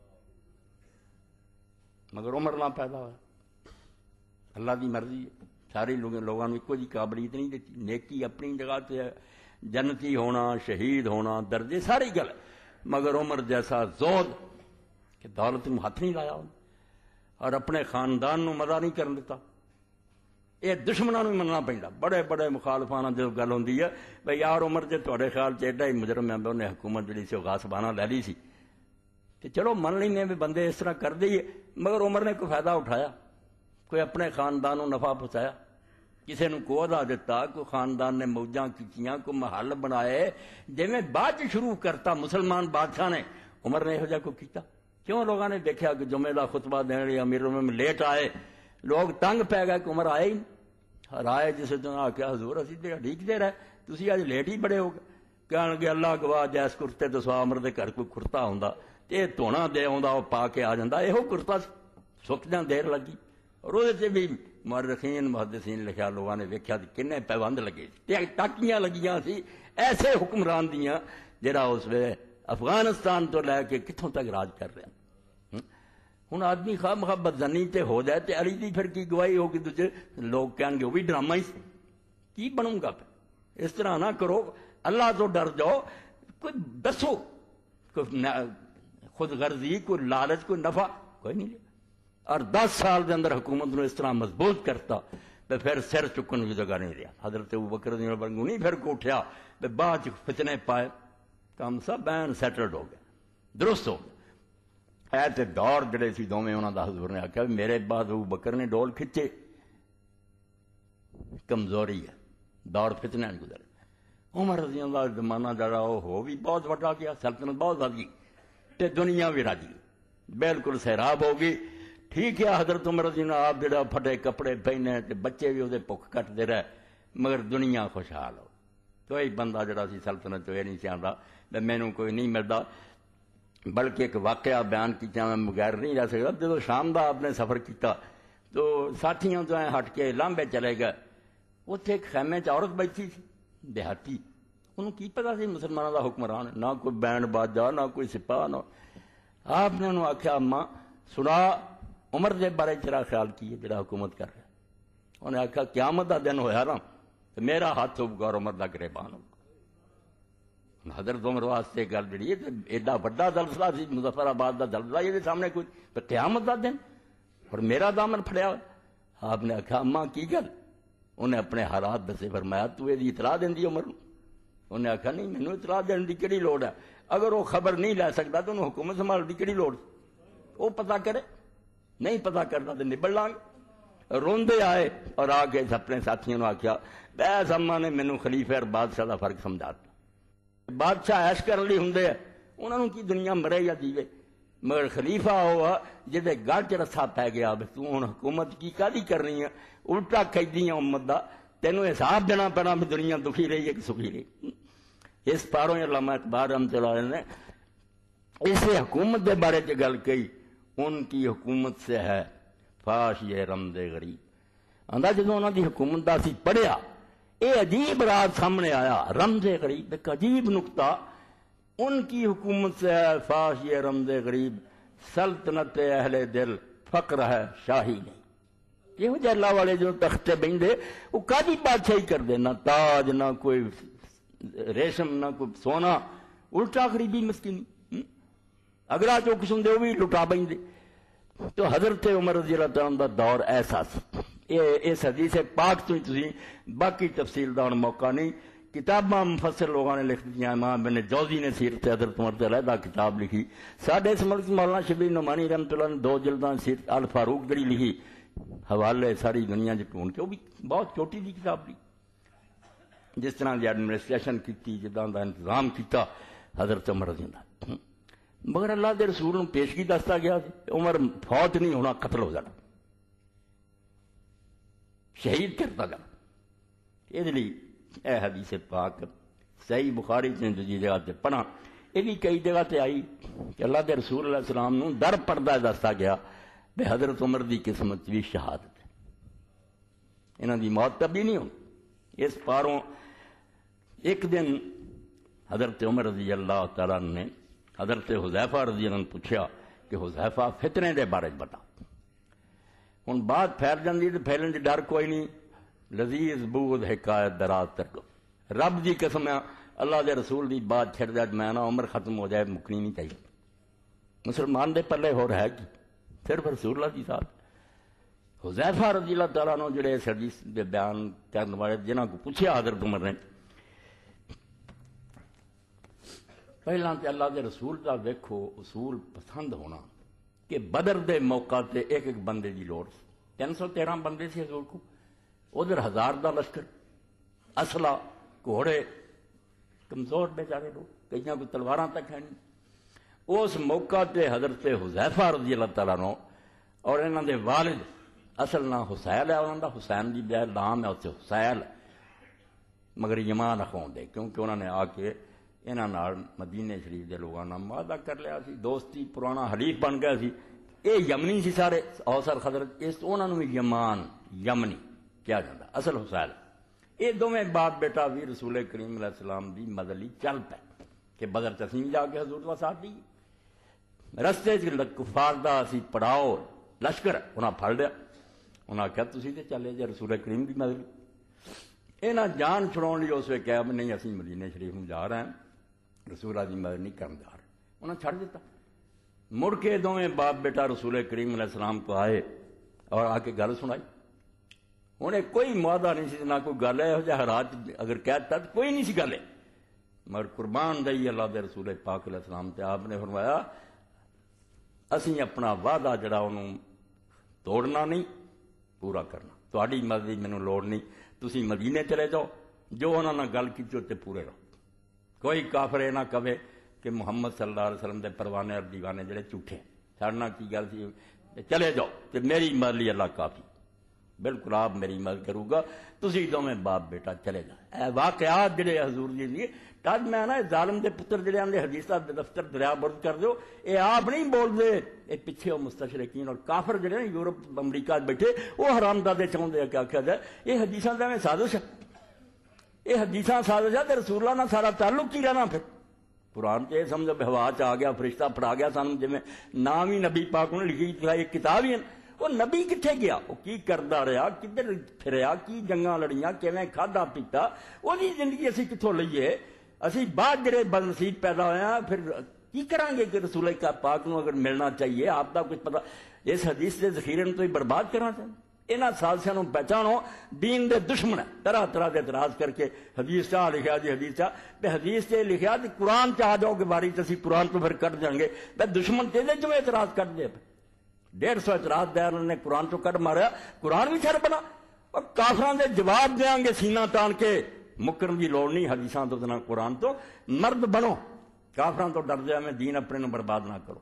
مگر عمر نہ پیدا ہوا، اللہ کی مرضی ہے، سارے لوگوں نے ایک جی قابلیت نہیں دیتی، نیکی اپنی جگہ سے ہے، جنتی ہونا، شہید ہونا، درجے ساری گل، مگر عمر جیسا زود کہ دولت میں ہاتھ نہیں لایا اور اپنے خاندان نو مزہ نہیں کرن دیتا، یہ دشمنوں بھی مننا پہنتا، بڑے بڑے مخالفان جب گل ہوندی ہے بھئی یار عمر جے تہاڈے خیال چ ایڈا ہی مجرم ہے انہیں حکومت جڑی سی غاصبانہ لے لی سی، کہ چلو من لینے بھی بندے اس طرح کر دیے، مگر عمر نے کوئی فائدہ اٹھایا، کوئی اپنے خاندان کو نفع پہنچایا، کسی نے کو عہدہ دیتا، کوئی خاندان نے موجاں کیتیاں، کوئی محل بنائے، جی میں بعد شروع کرتا مسلمان بادشاہ نے، عمر نے یہو جہا کوئی کیتا؟ کیوں لوگوں نے دیکھا کہ جمعے کا خطبہ دینے لئے امیر میں لیٹ آئے، لوگ تنگ پی گئے کہ عمر آئے ہی رائے جسے تو آخیا حضور اسی تے ڈھیکتے رہے، تسی اج لیٹ ہی بڑے ہو گئے، کہن گے اللہ گواہ جیس کرتے تو سوا عمر دے گھر کوئی کرتا ہوندا تے دھونا دے آوندا وہ پا کے آ جاندا، یہو کرتا سکدیاں دیر لگی، اور وہ بھی مورخین محدثین لکھا لوگوں نے ویکھیا کہ کنے پیوند لگے تے ٹاکیاں لگیاں سی ایسے حکمران دیاں جڑا اس ویلے افغانستان تو لے کے کتھوں تک راج کر رہا۔ ہوں آدمی خواہ محبت زنی تے ہو جائے تے علی دی پھر کی گواہی ہوگی، دوجے لوگ کہیں گے وہ بھی ڈرامہ ہی کی بنوں گا، پھر اس طرح نہ کرو، اللہ تو ڈر جاؤ، کوئی دسو، کوئی خود غرضی، کوئی لالچ، کوئی نفع کوئی نہیں لیا، اور 10 سال دے اندر حکومت نے اس طرح مضبوط کرتا تو پھر سر چکن کی جگہ نہیں رہا، حضرت ابوبکر رضی اللہ عنہ نہیں پھر کو اٹھیا تو بعد فتنے پائے، کام سب بین سیٹلڈ ہو گیا، درست ہو گیا۔ ایسے دور جڑے سی دوویں انہاں دا حضور نے آخیا میرے بعد ابوبکر نے ڈول کھچے، کمزوری ہے، دور فتنے گزرے، عمر رضی اللہ عنہ زمانہ جڑا وہ ہو بھی بہت وڈا گیا، سلطنت بہت وڈ گئی تے دنیا بھی رج گئی، بالکل سیراب ہو گئی۔ ٹھیک ہے حضرت عمر رضی اللہ آپ جڑا پھٹے کپڑے پہنے تے بچے بھی وہ بھوک کٹتے رہے، مگر دنیا خوشحال ہو، تو ایک بندہ جڑا سی سلطنت یہ نہیں چاہتا کہ مینوں کوئی نہیں ملتا، بلکہ ایک واقعہ بیان کیا میں بغیر نہیں رہ سکتا، جب شام دا آپ نے سفر کیتا تو ساتھیوں تو ہٹ کے لامبے چلے گئے، اتنے ایک خیمے چ عورت بیٹھی سی دیہاتی، انہوں کی پتا سی مسلمانوں دا حکمران، نہ کوئی بینڈ باجا، نہ کوئی سپاہ، نہ آپ نے انہوں آخیا اماں سنا عمر دے بارے تیرا خیال کی ہے جڑا حکومت کر رہا، انہیں آخیا قیامت دا دن ہویا نا تو میرا ہاتھ ہوگا اور عمر دا گریبان ہوگا۔ حضرت عمر واسطے گل جڑی ہے ایڈا بڑا زلزلہ سی، مظفر آباد دا زلزلہ، یہ سامنے کوئی تو قیامت دا دن اور میرا دامن پھڑیا ہوا۔ آپ نے آخیا اماں کی گل؟ انہیں اپنے حالات دسے، فرمایا تو یہ اطلاع دینی عمر، انہیں آخیا نہیں مینوں اطلاع دین دی کیڑی لوڑ ہے، اگر وہ خبر نہیں لے سکتا تو انہوں حکومت سنبھال دی کیڑی لوڑ، وہ پتہ کرے، نہیں پتہ کرنا تو نبڑ لیں گے۔ روندے آئے اور آ کے اپنے ساتھیوں نے آخیا بس اماں نے مینوں خلیفہ اور بادشاہ دا فرق سمجھاتا، بادشاہ ایش کرن لئی ہوندے انہوں نے کی دنیا مرے یا جیوے، مگر خلیفہ ہوا جہدے گل چ رسا پی گیا تو ہوں حکومت کی کادی کرنی ہے، الٹا قیدی امت دا، تینوں حساب دینا پینا بھی دنیا دکھی رہی ہے کہ سکھی رہی۔ اس پاروں علامہ اقبال رحمۃ اللہ علیہ نے اسے حکومت دے بارے چ گل کہی، ان کی حکومت سے ہے فاش یہ رمز غریب، آندا جدوں انہاں دی حکومت دا سی پڑھیا یہ عجیب راز سامنے آیا، رمز غریب ایک عجیب نقطہ، ان کی حکومت سے ہے فاش یہ رمز غریب، سلطنت اہل دل فقر ہے شاہی نہیں۔ یہ جو اللہ والے جو تختے بہندے وہ کادی بادشاہی کر دے، نہ تاج، نہ کوئی ریشم، نہ کوئی سونا، الٹا غریبی مسکینی، اگلا جو قسم دے وہ بھی لٹا بہندے۔ تو حضرت عمر رضی اللہ تعالیٰ دا دور ایسا سی، اس حدیث پاک تو ہی تسی باقی تفصیل دا ہن موقع نہیں، کتاباں مفسر لوگوں نے لکھ دیا، امام ابن جوزی نے سیرت حضرت عمر تے علیحدہ کتاب لکھی، ساڈے اس ملک مولانا شبیر نعمانی رحمۃ اللہ نے 2 جلداں سیرت الفاروق جڑی لکھی، حوالے ساری دنیا چ ڈھونڈ کے، وہ بھی بہت چھوٹی دی کتاب لکھی، جس طرح دی ایڈمنسٹریشن کی، جداں دا انتظام کیتا حضرت عمر رضی اللہ عنہ، مگر اللہ دے رسول نے پیشگی دستا گیا عمر فوت نہیں ہونا، قتل ہو جانا، شہید کرتا جانا۔ یہ لیے اے حدیث پاک صحیح بخاری دوسری جگہ سے پڑھا، یہ بھی کئی جگہ تے آئی کہ اللہ کے رسول علیہ السلام نو در پردہ دستا گیا کہ حضرت عمر دی قسمت بھی شہادت ہے، انہاں دی موت کبھی نہیں ہونی۔ اس پاروں ایک دن حضرت عمر رضی اللہ تعالیٰ نے حضرت حذیفہ رضی اللہ عنہ پوچھا کہ حذیفہ فتنے دے بارے بتا، ہن بات پھیل جاندی تے پھیلن دی ڈر کوئی نہیں، لذیذ بود حکایت دراز تک رب دی قسم ہے اللہ دے رسول دی بات چھڑ جائے میں نہ عمر ختم ہو جائے مکنی نہیں چاہیے، مسلمان دے پلے ہو رہا ہے کی صرف رسول اللہ دی ذات۔ حذیفہ رضی اللہ تعالیٰ عنہ جڑے اس حدیث دے بیان کرنے والے جنہاں کو پوچھا حضرت عمر نے، پہلا تے اللہ دے رسول دا ویکھو اصول پسند ہونا کہ بدر دے موقع تے ایک ایک بندے دی لوڑ 313 بندے سی حضور کو، ادھر 1000 دا لشکر، اسلحہ، گھوڑے، کمزور بیچارے لوگ، کئیاں کو تلواراں تک ہیں نہیں۔ اس موقع تے حضرت حذیفہ رضی اللہ تعالیٰ عنہ اور انہاں دے والد، اصل نام حسین ہے انہاں دا، حسین دی بجائے نام ہے اسے حسین، مگر یمان اخون دے کیونکہ انہوں نے آ کے انہاں نال مدینہ شریف دے لوگاں نال معاہدہ کر لیا سی، دوستی پرانا حلیف بن گیا سی۔ اے یمنی سی سارے اوس اور خزرج، اس انہاں نوں یمان یمنی کیا جاتا، اصل حسین۔ یہ دونوں باپ بیٹا بھی رسول کریم علیہ السلام دی مدد لی چل پے کہ بدر تسیم جا کے حضور کا ساتھ دی، رستے کفار دا اسی پڑاؤ لشکر انہاں پھڑ لیا، انہاں کہا تسی تے چلے جے رسول کریم دی مدد لی، انہاں جان چھڑاؤن لی اس وقت کہا نہیں اسی مدینہ شریف میں جا رہے ہیں، رسول اللہ دی مدد نہیں کرن جا رہے، انہاں چھڑ دیتا۔ مڑ کے دونوں باپ بیٹا رسول کریم علیہ السلام کو آئے اور آ کے گل سنائی، انہیں کوئی معاہدہ نہیں سی، نہ کوئی گل ہے جہاں حالات اگر کہتا تو کوئی نہیں سی گل ہے، مگر قربان دئی اللہ دے رسول پاک علیہ السلام تے آپ نے فرمایا اسی اپنا وعدہ جڑا انہوں توڑنا نہیں پورا کرنا، تہاڈی مدد دی مینوں لوڑ نہیں، تسی مدینے چلے جاؤ، جو انہوں نے گل کی تے پورے رہو، کوئی کافر یہ نہ کہے کہ محمد صلی اللہ علیہ وسلم دے پروانے اور دیوانے جڑے جھوٹے چھڑنا کی گل سی، چلے جاؤ کہ میری مدد لی اللہ کافی، بالکل آپ میری مدد کروں گا، تسی دونوں باپ بیٹا چلے جا۔ اے واقعات جڑے حضور جی لیے تج میں نا ظالم دے پتر جڑے آندے حدیثاں دے دفتر دریا برد کر دیو، اے آپ نہیں بول دے، اے پیچھے وہ مستشرقین اور کافر جڑے نا یورپ امریکہ بیٹھے وہ حرامزادے چاہندے ہیں کہ آکھیا جائے یہ حدیثاں دا میں سازش ہے، یہ حدیثاں سازش ہے تے رسول اللہ نال سارا تعلق کی رہنا، پھر قرآن تے سمجھو ہوا چ آ گیا فرشتہ پڑھا گیا سانوں، جویں نام ہی نبی پاک نے لکھی ایک کتاب ہی ہے، وہ نبی کتنے گیا، وہ کی کردا رہا، کدھر پھریا، کی جنگاں لڑیاں، کیویں کھادا پیتا، وہ زندگی اسی کتوں لئیے، اسی بعد جڑے بدنصیب پیدا ہوئے ہیں پھر کی کریں گے کہ رسول کا پاک نو اگر ملنا چاہیے آپ کا کچھ پتا، اس حدیث کے ذخیرے تو ہی برباد کرنا چاہیے۔ انہاں سازشاں پہچانو، دین دے دشمن طرح طرح کے اعتراض کر کے حدیث چاہ لکھا جی حدیث چاہ تے حدیث سے لکھا جی قرآن چاہ جاؤ کہ باری تسی قرآن تو پھر کٹ جائیں گے، دشمن تیزے جو اعتراض کٹ دے، 150 اعتراض دیا انہوں نے قرآن تو کٹ ماریا، قرآن بھی چھڑ بنا، اور کافران دے جواب دیاں گے سینہ تان کے، مکرن دی لوڑ نہیں حدیثاں تو نہ قرآن تو، مرد بنو، کافران تو ڈر جائے میں دین اپنے نو برباد نہ کرو۔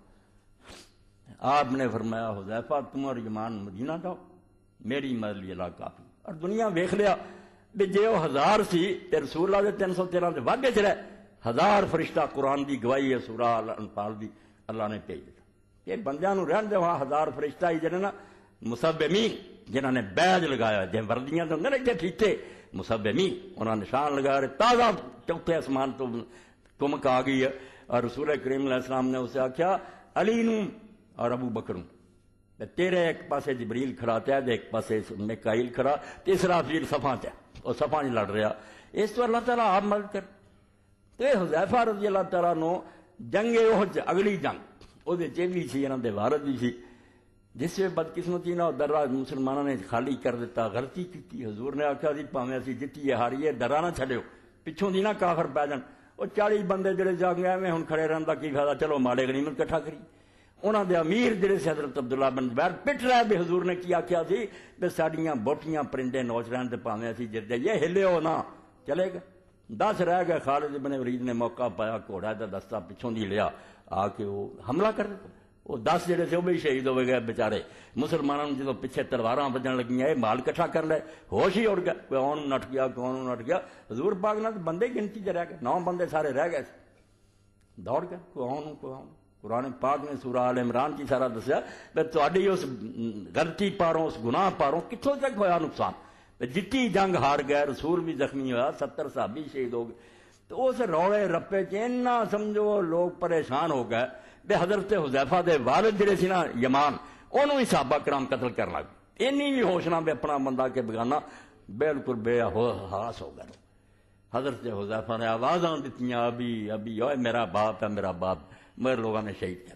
آپ نے فرمایا حذیفہ تم اور ایمان مدینہ جاؤ، میری مدد لی اللہ کافی، اور دنیا ویکھ لیا بھی جے وہ 1000 سی تے رسول اللہ دے 313 دے واگے چ رہے، 1000 فرشتہ قرآن دی گواہی ہے سورہ انفال دی اللہ نے بھیج دیا، یہ بندیاں نو رہن دے وہاں 1000 فرشتہ ہی جنہیں نا مسبمین جنہوں نے بیج لگایا، جے وردیاں تو نہیں رکھے پھیتے، مسبمین انہوں نے نشان لگایا، تازہ چوتھے آسمان تو کمک آ گئی ہے، اور رسول کریم علیہ السلام نے اسے آخیا علی نو اور ابو بکر تیرے ایک پاسے جبریل کھڑا تے ایک پاسے میکائیل کھڑا، تیسرا فیل صفاں تے اور صفاں نہیں لڑ رہا، اس تو اللہ تعالیٰ آپ مدد کر۔ تو حذیفہ رضی اللہ تعالیٰ نو جنگ احد اگلی جنگ وہ بھی سی، انہوں دے وارد بھی سی، جس سے بدقسمتی نہ درا مسلمانوں نے خالی کر دیتا، غلطی کی، حضور نے آخیا جی پاویں اسی جتیے ہاریے درا نہ چھڈیو، پچھوں دی نہ کافر پی جان، وہ 40 بندے جڑے جا گئے میں ہن کھڑے رہن دا کی فائدہ، چلو مالے غنیمت کٹھا کری۔ انہوں دے امیر جڑے سے حضرت عبداللہ بن زبیر پٹ رہے بھی حضور نے کی آخیا سی کہ ساڈیاں بوٹیاں پرندے نوچ رہن تے پاویں اسی جت جائیے ہلے ہو نہ، چلے گئے 10 رہ گئے، خالد بن ولید نے موقع پایا، گھوڑا دا دستہ پچھوں دی لیا آ کے وہ حملہ کر دیتا، وہ 10 جڑے سے وہ بھی شہید ہو گئے بیچارے، مسلمانوں نے جدو پیچھے تلواراں بجن لگیاں یہ مال کٹھا کر لے، ہوش ہی اڑ گیا، کون نٹ گیا کون نٹ گیا، حضور پاک نہ بندے گنتی چ رہ گئے، 9 بندے سارے رہ گئے، دوڑ گئے کون قرآن پاک نے سورہ آل عمران کی سارا دسیا کہ تہاڈی اس غلطی پاروں اس گناہ پاروں کتوں تک ہویا نقصان، جتی جنگ ہار گئے، رسول بھی زخمی ہوا، 70 صحابی شہید ہو گئے، تو اس روڑے رپے چ سمجھو لوگ پریشان ہو گئے بے حضرت حذیفہ دے والد جڑے سی نا یمان، انہوں ہی صحابہ کرام قتل کرنا لگ، اینی بھی ہوش نہ بے اپنا بندہ کے بگانا، بالکل بے حاس ہو گئے۔ حضرت حذیفہ نے آوازاں دیتیاں ابھی ابھی اوے میرا باپ ہے میرا باپ، مگر لوگوں نے شہید کر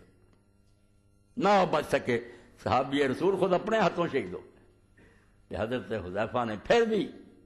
نہ بچ سکے، صحابی رسول خود اپنے ہاتھوں شہید ہو کہ حضرت حذیفہ نے پھر بھی،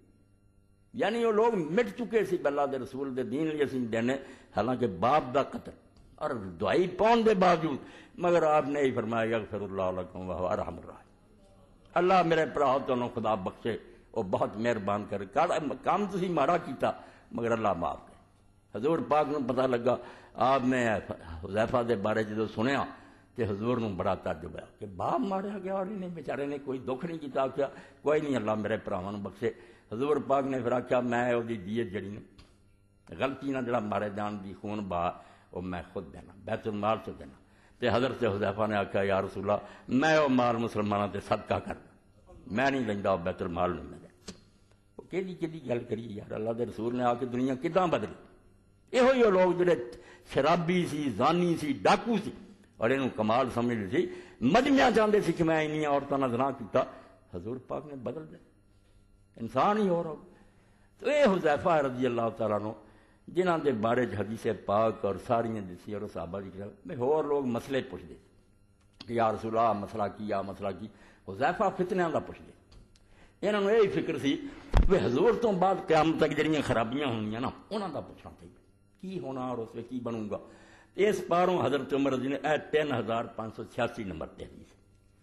یعنی وہ لوگ مٹ چکے سی اللہ دے رسول دے دین لیے سی دینے، حالانکہ باپ دا قتل اور دعائی پاؤن دے باوجود، مگر آپ نے ہی فرمایا یغفر اللہ لکم وہو ارحم الراحمین، اللہ میرے بھراؤ تانوں خدا بخشے، وہ بہت مہربان کر، کام تسی ماڑا کیتا مگر اللہ معاف کرے۔ حضور پاک نو پتہ لگا، آپ نے حذیفہ دے بارے جدو سنیا کہ حضور نو بڑا تعجب ہے کہ باپ ماریا گیا اور انہیں بیچارے نے کوئی دکھ نہیں کیتا، کیا کوئی نہیں اللہ میرے بھراواں نو بخشے۔ حضور پاک نے پھر آخیا میں وہ دیت جڑی غلطی نہ جڑا مارے جان دی خون بہا وہ میں خود دینا، بیت المال سے دینا۔ تے حضرت حذیفہ نے آخیا یا رسول اللہ میں وہ مال مسلمانوں تے صدقہ کرنا، میں نہیں لیندا، بیت المال نہیں میں وہ کہڑی گل کری یار، اللہ دے رسول نے آ کے دنیا کداں بدلی۔ یہ لوگ جڑے شرابی سی، زانی سی، ڈاکو سی، اور یہ کمال سمجھ لی سی، مجمع چاہتے سی کہ میں انہیں عورتوں نے زنا کیتا، حضور پاک نے بدل دیا، انسان ہی ہو رہا۔ تو یہ حذیفہ رضی اللہ تعالیٰ عنہ جنہاں دے بارے حدیث پاک اور ساریاں دسی اور صحابہ دی کتاب میں ہور لوگ مسئلے پوچھتے کہ یا رسول اللہ مسئلہ کی یا مسئلہ کی، حذیفہ فتنیاں دا پوچھتے، انہوں نے یہی فکر سی کہ حضور تو بعد قیامت تک جڑیاں خرابیاں ہونیاں نا انہاں دا پوچھنا چاہیے کی ہونا اور اس میں کی بنوں گا۔ اس پاروں حضرت عمر رضی نے 3586 نمبر تے حدیث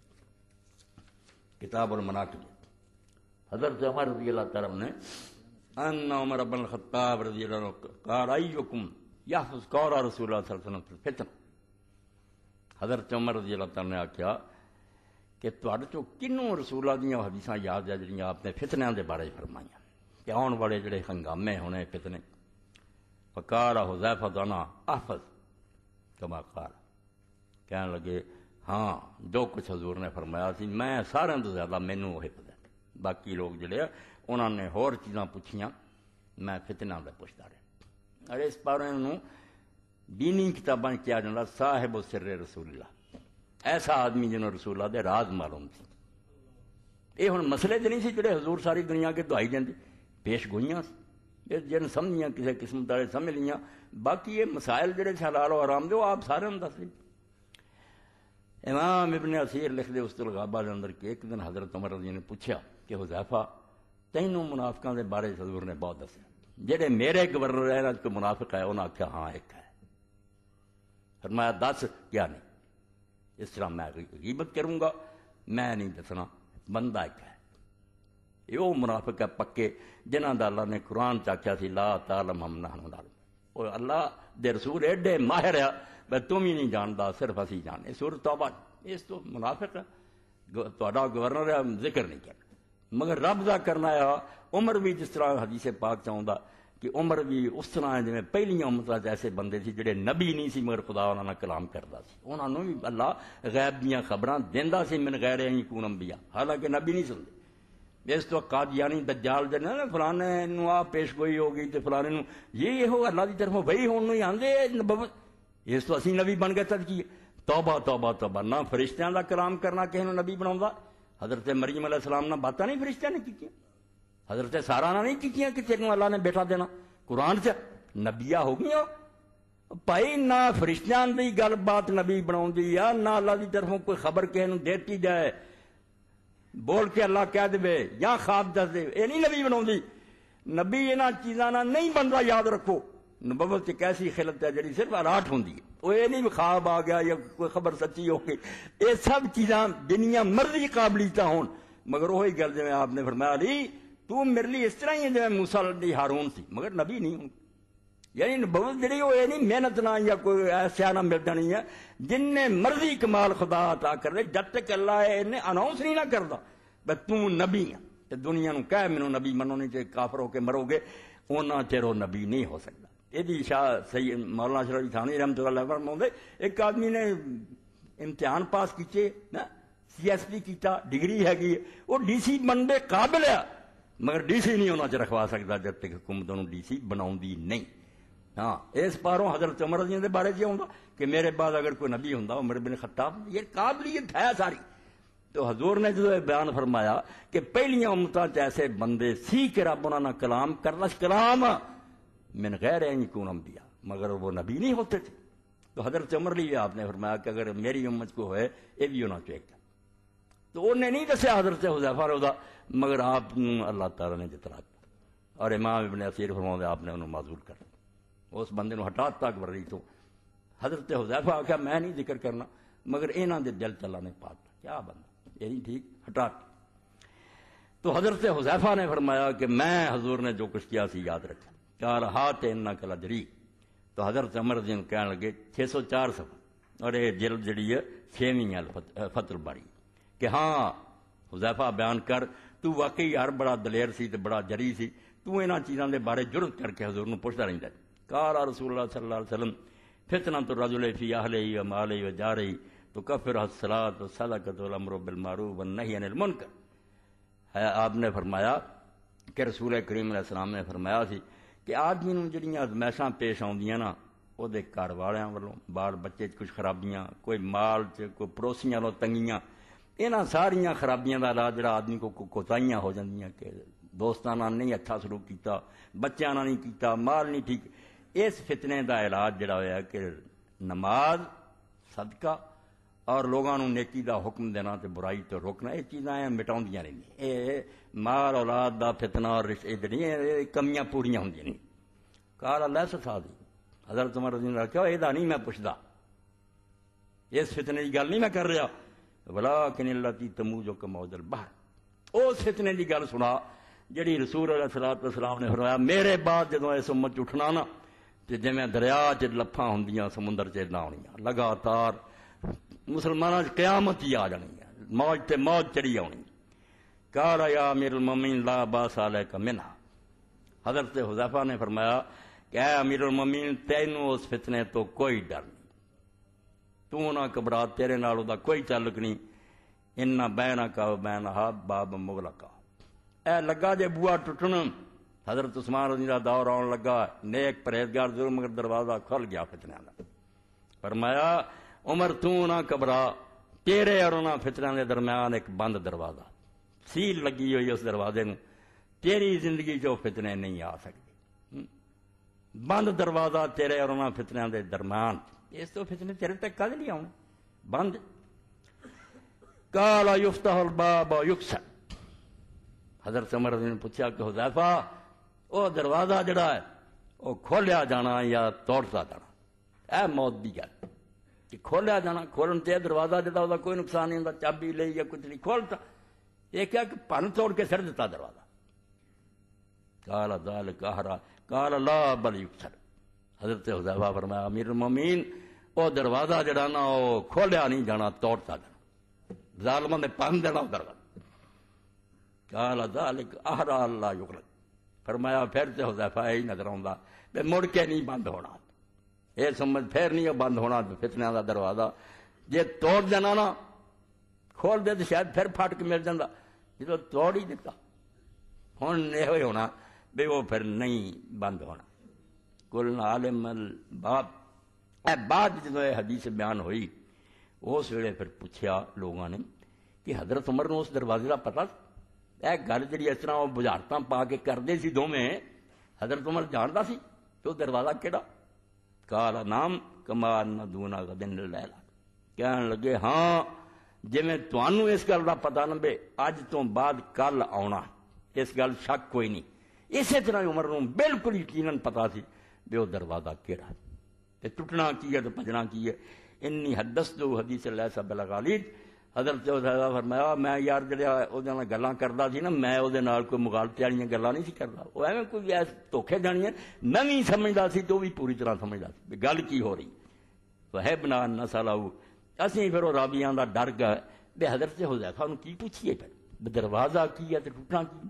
کتاب المناقب، حضرت عمر رضی اللہ تعالیٰ نے ان عمر بن الخطاب رضی اللہ عنہ قال ایکم یحفظ قول رسول اللہ صلی اللہ علیہ وسلم فی الفتن، حضرت عمر رضی اللہ تعالیٰ نے آخیا کہ تواڈے چوں کنوں رسول اللہ دیاں حدیثاں یاد ہے جڑیاں آپ نے فتنیاں دے بارے فرمائیاں کہ آن والے جڑے ہنگامے ہونے فتنے۔ فقال حذیفہ انا احفظ کما قال، کہنے لگے ہاں جو کچھ حضور نے فرمایا سی میں سارے تو زیادہ مینوں وہ حفظ ہے، باقی لوگ جڑے انہوں نے ہور چیزاں پوچھیاں میں فتنہ دے پوچھتا رہا۔ اور اس پارے نو دینی کتاباں کیا جاتا صاحب و سر رسول اللہ، ایسا آدمی جنہوں رسول اللہ دے راز معلوم سی۔ یہ ہن مسئلے تے نہیں سی جڑے حضور ساری دنیا کے دعائی دیندے، پیش گوئیاں سی جن سمجھیاں کسی قسم دارے سمجھ لیاں، باقی یہ مسائل جڑے حلال و حرام دے وہ آپ سارے ہم دس لیں۔ امام ابن اثیر لکھ دے وسط الغابہ دے اندر کہ ایک دن حضرت عمر رضی نے پوچھا کہ حذیفہ تینوں منافقاں دے بارے حضور نے بہت دسیا، جڑے میرے گورنر ہے کوئی منافق ہے؟ انہوں نے آخیا ہاں ایک ہے۔ فرمایا دس کیا نہیں؟ اس طرح میں غیبت کروں گا میں نہیں دسنا، بندہ ایک ہے، یہ منافق ہے پکے جنہاں دا اللہ نے قرآن چاکیا سی لا تعلمہم نحن نعلم، اور اللہ دے رسول ایڈے ماہر ہے بھائی تم ہی نہیں جاندا صرف اسی جانے۔ سورۃ توبہ اس تو منافق ہے تہاڈا گورنر ہے ذکر نہیں کرنا، مگر رب دا کرنا ہے۔ عمر بھی جس طرح حدیث پاک چاہتا کہ عمر بھی اس طرح جی پہلیاں امتاں ایسے بندے سی جڑے نبی نہیں سی مگر خدا انہاں نال کلام کردا سی، انہاں نوں بھی اللہ غیب دیاں خبراں دیندا سی من غیر ان یکون انبیاء، حالانکہ نبی نہیں سنتے۔ اس تو قادیانی دجال دے نا فلانے نو آ پیش گوئی ہو گئی تے فلانے نو یہ ہو اللہ دی طرفوں وہی ہون نو ہی آندے نبوت، اس تو اسی نبی بن گئے تد کی توبہ توبہ توبہ، نہ فرشتیاں دا کلام کرنا کسی نو نبی بناوندا۔ حضرت مریم علیہ السلام نہ باتاں نہیں فرشتیاں نے کیتیاں، حضرت سارا نہ نہیں کیتیاں کہ تینوں اللہ نے بیٹا دینا، قرآن سے نبیہ ہو گیا بھائی، نہ فرشتیاں دی گل بات نبی بناوندی یا نہ اللہ دی طرفوں کوئی خبر کسی نو دیتی جائے بول کے اللہ کہہ دے یا خواب دس دے، یہ نہیں نبی بناوندی۔ نبی انہاں چیزاں نہ نہیں بندا، یاد رکھو نبوت ایک ایسی خلت ہے جڑی صرف اراٹ ہوندی ہے، وہ یہ نہیں خواب آ گیا یا کوئی خبر سچی ہو گئی، یہ سب چیزاں دنیا مرضی قابلیت ہون، مگر وہی گل جی آپ نے فرمایا علی تو میرے لیے اس طرح ہی ہے جی موسیٰ علیہ ہارون سی، مگر نبی نہیں ہوں۔ یعنی نبوت جڑی وہ یہ نہیں محنت نہ یا کوئی ایسا نہ مل جانی ہے، جن نے مرضی کمال خدا عطا کر دے جب تک اللہ انہیں اناؤنس نہیں نہ کرتا بھائی تو نبی ہے تے دنیا نو کہہ مینوں نبی منو نہیں تے کافر ہو کے مرو گے، اونا چر وہ نبی نہیں ہو سکتا۔ یہ شاہ سید مولانا اشرف علی تھانوی رحمۃ اللہ علیہ فرماؤندے ایک آدمی نے امتحان پاس کیتے سی ایس پی کیتا ڈگری ہے وہ ڈی سی بننے قابل ہے مگر ڈی سی نہیں ہونا چ رکھوا سکتا جب تک حکومت انہوں ڈی سی بناؤندی نہیں. ہاں اس پاروں حضرت عمر رضی اللہ عنہ دے بارے آؤں کہ میرے بعد اگر کوئی نبی ہوں عمر بن خطاب یہ قابلیت ہے ساری. تو حضور نے جو بیان فرمایا کہ پہلیاں امتاں ایسے بندے سی کہ رب انہوں نے کلام کرنا کلام من غیر ان یکون انبیاء مگر وہ نبی نہیں ہوتے تھے. تو حضرت عمر لیے آپ نے فرمایا کہ اگر میری امت کو ہوئے یہ بھی ہونا چاہیے. تو انہیں نہیں دسیا حضرت حذیفہ روزہ مگر آپ اللہ تعالیٰ نے جتنا اور امام ابن اثیر فرماؤں آپ نے انہوں معذور کر اس بندے نو ہٹا تک ورری تو حضرت حذیفہ آخیا میں نہیں ذکر کرنا مگر انہاں دے دل چلا نے پاک کیا بندہ یہ نہیں ٹھیک ہٹا. تو حضرت حذیفہ نے فرمایا کہ میں حضور نے جو کچھ کیا سی یاد رکھا قال ہاتھ انک لجری. تو حضرت عمر دین کہنے لگے 604 صفحہ اور یہ جلد جڑی ہے 6ویں فتح الباری کہ ہاں حذیفہ بیان کر تو واقعی یار بڑا دلیر سی تے بڑا جری سی تو انہاں چیزاں دے بارے جرت کر کے حضور نو پوچھدا رہندا ہے. قال رسول اللہ صلی اللہ علیہ وسلم فتنۃ الرجل فی اہلہ و مالہ و جارہ تکفرہ الصلاۃ والصدقۃ والامر بالمعروف والنہی عن المنکر. آپ نے فرمایا کہ رسول کریم علیہ السلام نے فرمایا سی کہ آدمی نوں جڑیاں ازمائشاں پیش آؤندیاں نا وہ دے گھر والیاں والوں بال بچے کچھ خرابیاں کوئی مال کوئی پڑوسیاں لو تنگیاں انہاں ساریاں خرابیاں دا علاج جڑا آدمی کو کوتاہیاں ہو جاندیاں کہ دوستاں نال نہیں اچھا سلوک کیتا بچیاں نال نہیں کیتا مال نہیں ٹھیک اس فتنے دا علاج جڑا ہویا کہ نماز صدقہ اور لوگوں نوں نیکی دا حکم دینا تے برائی تو روکنا یہ چیزاں مٹاؤندیاں رہندیاں. یہ مال اولاد دا فتنہ اور رشتے جڑیاں کمیاں پوریاں ہوندیاں نہیں. قال اللہ سفادی حضرت عمر رضی اللہ عنہ کہا یہ نہیں میں پوچھدا اس فتنے کی گل نہیں میں کر رہا ولکن اللاتی تموج کموج البحر اس فتنے کی گل سنا جڑی رسول علیہ الصلوۃ والسلام نے فرمایا میرے بعد جدوں اس امت اٹھنا نا تے جویں دریا چ لپھاں ہوندیاں سمندر چ نہ ہونیاں لگاتار مسلمانوں قیامت ہی آ جانی ہے موج تے موج چڑھی آنی. قال یا امیر المومنین لا باس علیک منہا. حضرت حذیفہ نے فرمایا کہ اے امیر المومنین تینوں اس فتنے تو کوئی ڈر نہیں تو نہ گھبرا تیرے نال دا کوئی تعلق نہیں. ان بینک و بینہا باب مغلقہ اے لگا جے بوا ٹوٹن حضرت عثمان رضی اللہ دور آن لگا نیک پرہیزگار ضرور مگر دروازہ کھل گیا فتنے دا. فرمایا عمر تو نہ گھبرا تیرے اور انہاں فتنیاں دے درمیان ایک بند دروازہ سیل لگی ہوئی اس دروازے نو تیری زندگی جو فتنے نہیں آ سکتے. بند دروازہ تیرے اور انہاں فتنیاں دے درمیان اس تو فتنے تیرے تک کد نہیں آؤں بند. قال یفتح الباب یکسر. حضرت عمر نے پوچھا کہ حذیفہ وہ دروازہ جڑا ہے وہ کھولیا جانا یا توڑتا جانا. اے موت دی گل کہ کھولیا جانا کھولن تے دروازہ جڑا وہ کوئی نقصان نہیں ہوندا چابی لئی یا کچھ نہیں کھولتا یہ کیا کہ پن توڑ کے سر دیتا دروازہ. قال ذلک احرا قال لا بل یکسر. حضرت حذیفہ فرمایا امیر المومنین وہ دروازہ جڑا نا وہ کھولیا نہیں جانا توڑتا جانا ظالماں نے پن دینا دروازہ. قال ذلک احرا اللہ یغلق. فرمایا پھر تے حذیفہ ہی نظر آوندا تے مڑ کے نہیں بند ہونا یہ سمجھ پھر نہیں بند ہونا فتنیاں دا دروازہ جے توڑ دینا نا کھول دے تو شاید پھر پھٹ کے مل جاتا جدو توڑ ہی دیتا ہوں یہ ہونا بے وہ پھر نہیں بند ہونا. کل عالم الباب اے بعد جدو یہ حدیث بیان ہوئی اس ویلے پھر پوچھا لوگوں نے کہ حضرت عمر نو اس دروازے کا پتا اے گل جی اس طرح وہ بجارتاں پا کے کرتے سی دونوں حضرت عمر جانتا سی تو دروازہ کہڑا. قال نام کما دونا غدن لیلا. کہنے لگے ہاں جی تمہوں اس گل کا پتا لمبے اج تو بعد کل آنا اس گل شک کوئی نہیں. اسی طرح عمر نو بالکل یقیناً پتا سی بھی وہ دروازہ کہڑا تے ٹوٹنا کی ہے تو بجنا کی ہے. انی حدثت حدیث لیس بالغالید. حضرت فرمایا میں یار جڑا وہ گلاں کردا سی نا میں وہ کوئی مغالطے والی گلاں نہیں سی کردا وہ ایویں کوئی دھوکھے جانیاں میں بھی سمجھدا سی تو بھی پوری طرح سمجھدا سی گل کی ہو رہی. فہبنا نسلو اسی پھر وہ راویاں دا ڈر گیا بے حضرت حذیفہ نوں کی پوچھیے پھر دروازہ کی ہے تے ٹوٹنا کی.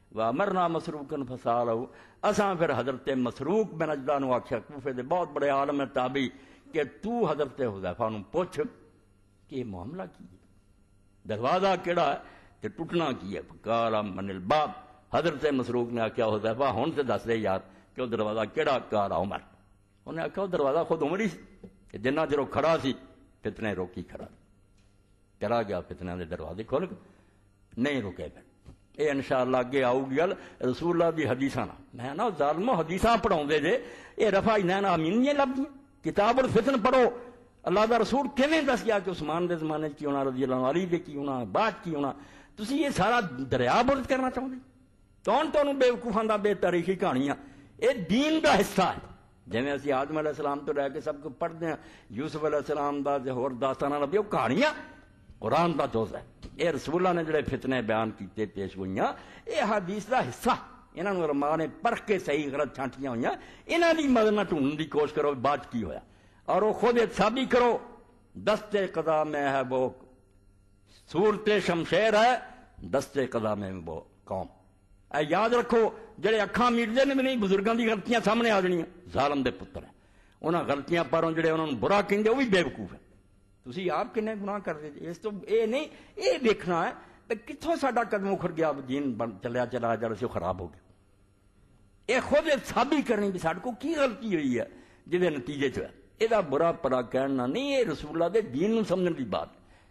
وامرنا مسروقن فسالہ، اساں پھر حضرت مسروق بن اجدہ نو آکھیا، کوفے دے بہت بڑے عالم تابعی، کہ تو حضرت حذیفہ نو پوچھ کہ یہ معاملہ کی ہے، دروازہ کیڑا ہے تے ٹوٹنا کی ہے؟ قال من الباب، حضرت مسروق نے آکھیا حذیفہ ہن تے دس دے یار کہ وہ دروازہ کیڑا؟ قال عمر، انہیں آکھیا وہ دروازہ خود عمر ہی سی کہ جنہ چر وہ کھڑا سی فتنے روکی کھڑا، چلا گیا فتنے دے دروازے کھول کے نہیں رکے پھر۔ یہ انشاءاللہ اگے آؤ گی گل رسول اللہ دی حدیثاں نہ، میں نا ظالمو حدیثاں پڑھاؤندے جے، یہ رفع عینین آمین نہیں لبدیاں، کتاب الفتن پڑھو، اللہ دا رسول کیویں دس گیا کہ عثمان دے زمانے کی ہونا، رضی اللہ عنہ، علی دے کی ہونا، بعد کی ہونا، تسی یہ سارا دریا برد کرنا چاہتے؟ کون تانوں بے وقوفاں دا بے تاریخی کہانیاں، یہ دین دا حصہ ہے۔ جویں اسی آدم علیہ السلام تو لے کے سب کو پڑھتے ہیں، یوسف علیہ السلام دا تے ہور داستاناں نبی، وہ کہانیاں قرآن دا جز ہے۔ یہ رسول اللہ نے جڑے فتنے بیان کیتے پیش گوئیاں، یہ حدیث دا حصہ، انہاں نوں علماء نے پرکھ کے صحیح غلط چھانٹیاں ہوئیاں، انہاں دی مدد نہ ڈھونڈن دی کوشش کرو بات کی ہویا، اور وہ خود احتسابی کرو۔ دست قضا میں ہے وہ صورت شمشیر ہے، دست قضا میں وہ قوم۔ اے یاد رکھو، جڑے اکھاں میٹدے نے بھی نہیں، بزرگاں دی غلطیاں سامنے آ جانیاں، ظالم دے پتر ہیں، انہاں غلطیاں پروں جڑے انہاں نوں برا کہندے وہ بھی بے وقوف ہیں۔ تسی آپ کنے گناہ کر دے جی، اس تو اے نہیں، اے دیکھنا ہے کہ کتھوں ساڈا قدم اکھڑ گیا، دین چلیا جڑا سی خراب ہو گیا۔ اے خود احتسابی کرنی بھی ساڈے کو کی غلطی ہوئی ہے جہدے نتیجے چ ہے، یہ برا پڑا کہنا نہیں، یہ رسول اللہ دے دین نوں سمجھن دی بات۔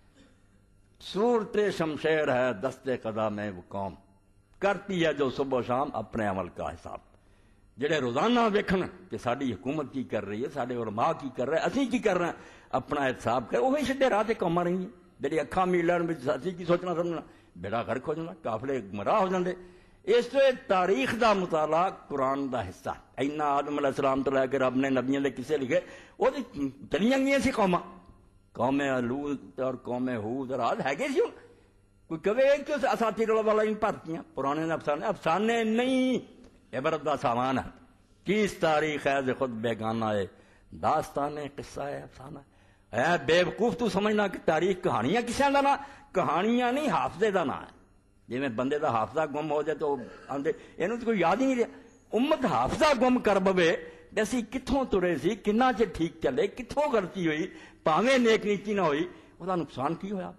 صورت شمشیر ہے دست قضا میں وہ قوم، کرتی ہے جو صبح و شام اپنے عمل کا حساب۔ جڑے روزانہ ویکھن کہ ساری حکومت کی کر رہی ہے، سارے علماء کی کر رہے ہیں، اسی کی کر رہے ہیں، اپنا احتساب کرے، وہی سیدھے راہ تے قوماں رہی ہیں۔ جڑی اکھاں میل لین وچ اسی کی سوچنا سمجھنا، بیڑا غرق ہو جانا، قافلے گمراہ ہو جاندے۔ اس تو تاریخ دا مطالعہ قرآن دا حصہ۔ اینا آدم علیہ السلام تو لے کے رب نے نبیوں دے قصے لکھے، وہ چلیاں گئیاں سی قوماں، قوم لوط اور قوم ہود اور عاد ہے گئے سی۔ کوئی کہے کہ اساطیر الاولین پڑھتیاں، پرانے افسانے، افسانے نہیں، عبرت دا سامان ہے۔ کس تاریخ ہے خود بیگانہ ہے، داستان قصہ ہے، افسانہ ہے۔ بے وقوف تو سمجھنا کہ تاریخ کہانیاں کسے دا نا، کہانیاں نہیں، حافظے دا نا ہے۔ جی میں بندے دا حافظہ گم ہو جائے تو آندے اینوں تو کوئی یاد ہی نہیں رہا۔ امت حافظہ گم کر بوے اسی کتھوں ترے سی، کنا چ ٹھیک چلے، کتھوں غلطی ہوئی، پاویں نیک نیکی نہ ہوئی، وہ دا نقصان کی ہویا۔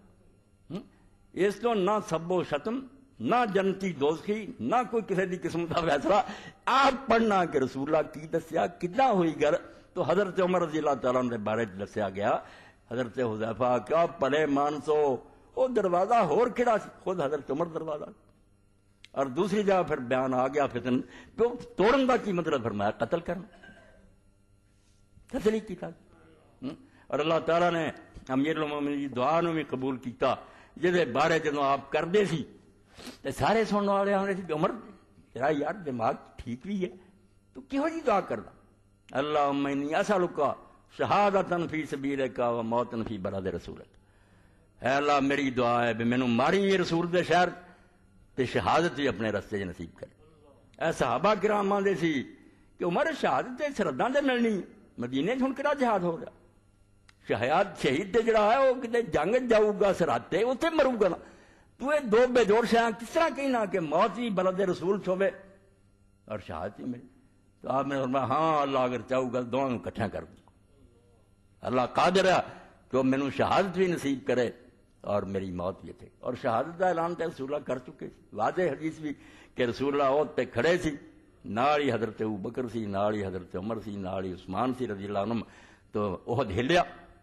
اس تو نہ سب و شتم، نہ جنتی دوزخی، نہ کوئی کسی دی قسم کا فیصلہ۔ آپ پڑھنا کہ رسول اللہ کی دسیا کدا ہوئی گر، تو حضرت عمر رضی اللہ تعالیٰ عنہ دے بارے دسیا گیا، حضرت حذیفہ کیا پلے مانسو، وہ دروازہ ہور کھڑا سی، خود حضرت عمر دروازہ۔ اور دوسری جگہ پھر بیان آ گیا فتن، تو توڑن دا کی مطلب فرمایا قتل کرنا، قتل ہی کیتا۔ اور اللہ تعالیٰ نے امیر المومنین کی دعا نو بھی قبول کیتا، جہدے بارے جدوں آپ کردے سی تے سارے سننے والے آنے سی عمر تیرا یار دماغ ٹھیک بھی ہے، تو کہو جی دعا کردا، اللہم انی اسألک شہادۃ فی سبیلک و موتا فی بلد رسولک۔ اے اللہ میری دعا ہے بھی مینوں ماری رسول دے شہر تے شہادت بھی اپنے رستے چ نصیب کرے۔ اے صحابہ کرام آندے سی کہ عمر شہادت تے سرحداں تے ملنی، مدینے ہن کیڑا جہاد ہو رہا، شہید تے جڑا ہے وہ کتے جنگ جاؤ گا سرحد تے اوتھے مرو گا نا۔ تو یہ دو بے جوڑ شیاں کس طرح کہنا کہ موت بھی بلد رسول چھوے اور شہادت ہی ملی؟ تو آپ نے فرمایا ہاں اللہ اگر چاہو گا دونوں کٹھا کر دوں، اللہ قادر ہے کہ وہ مینوں شہادت بھی نصیب کرے اور میری موت بھی تھے۔ اور شہادت کا اعلان تو رسول اللہ کر چکے سی، واضح حدیث بھی کہ رسول اللہ عہد پہ کھڑے سی، نال ہی حضرت ابوبکر سی، نال ہی حضرت عمر سی، نال ہی عثمان سی رضی اللہ عنہ، تو عہد ہلیا۔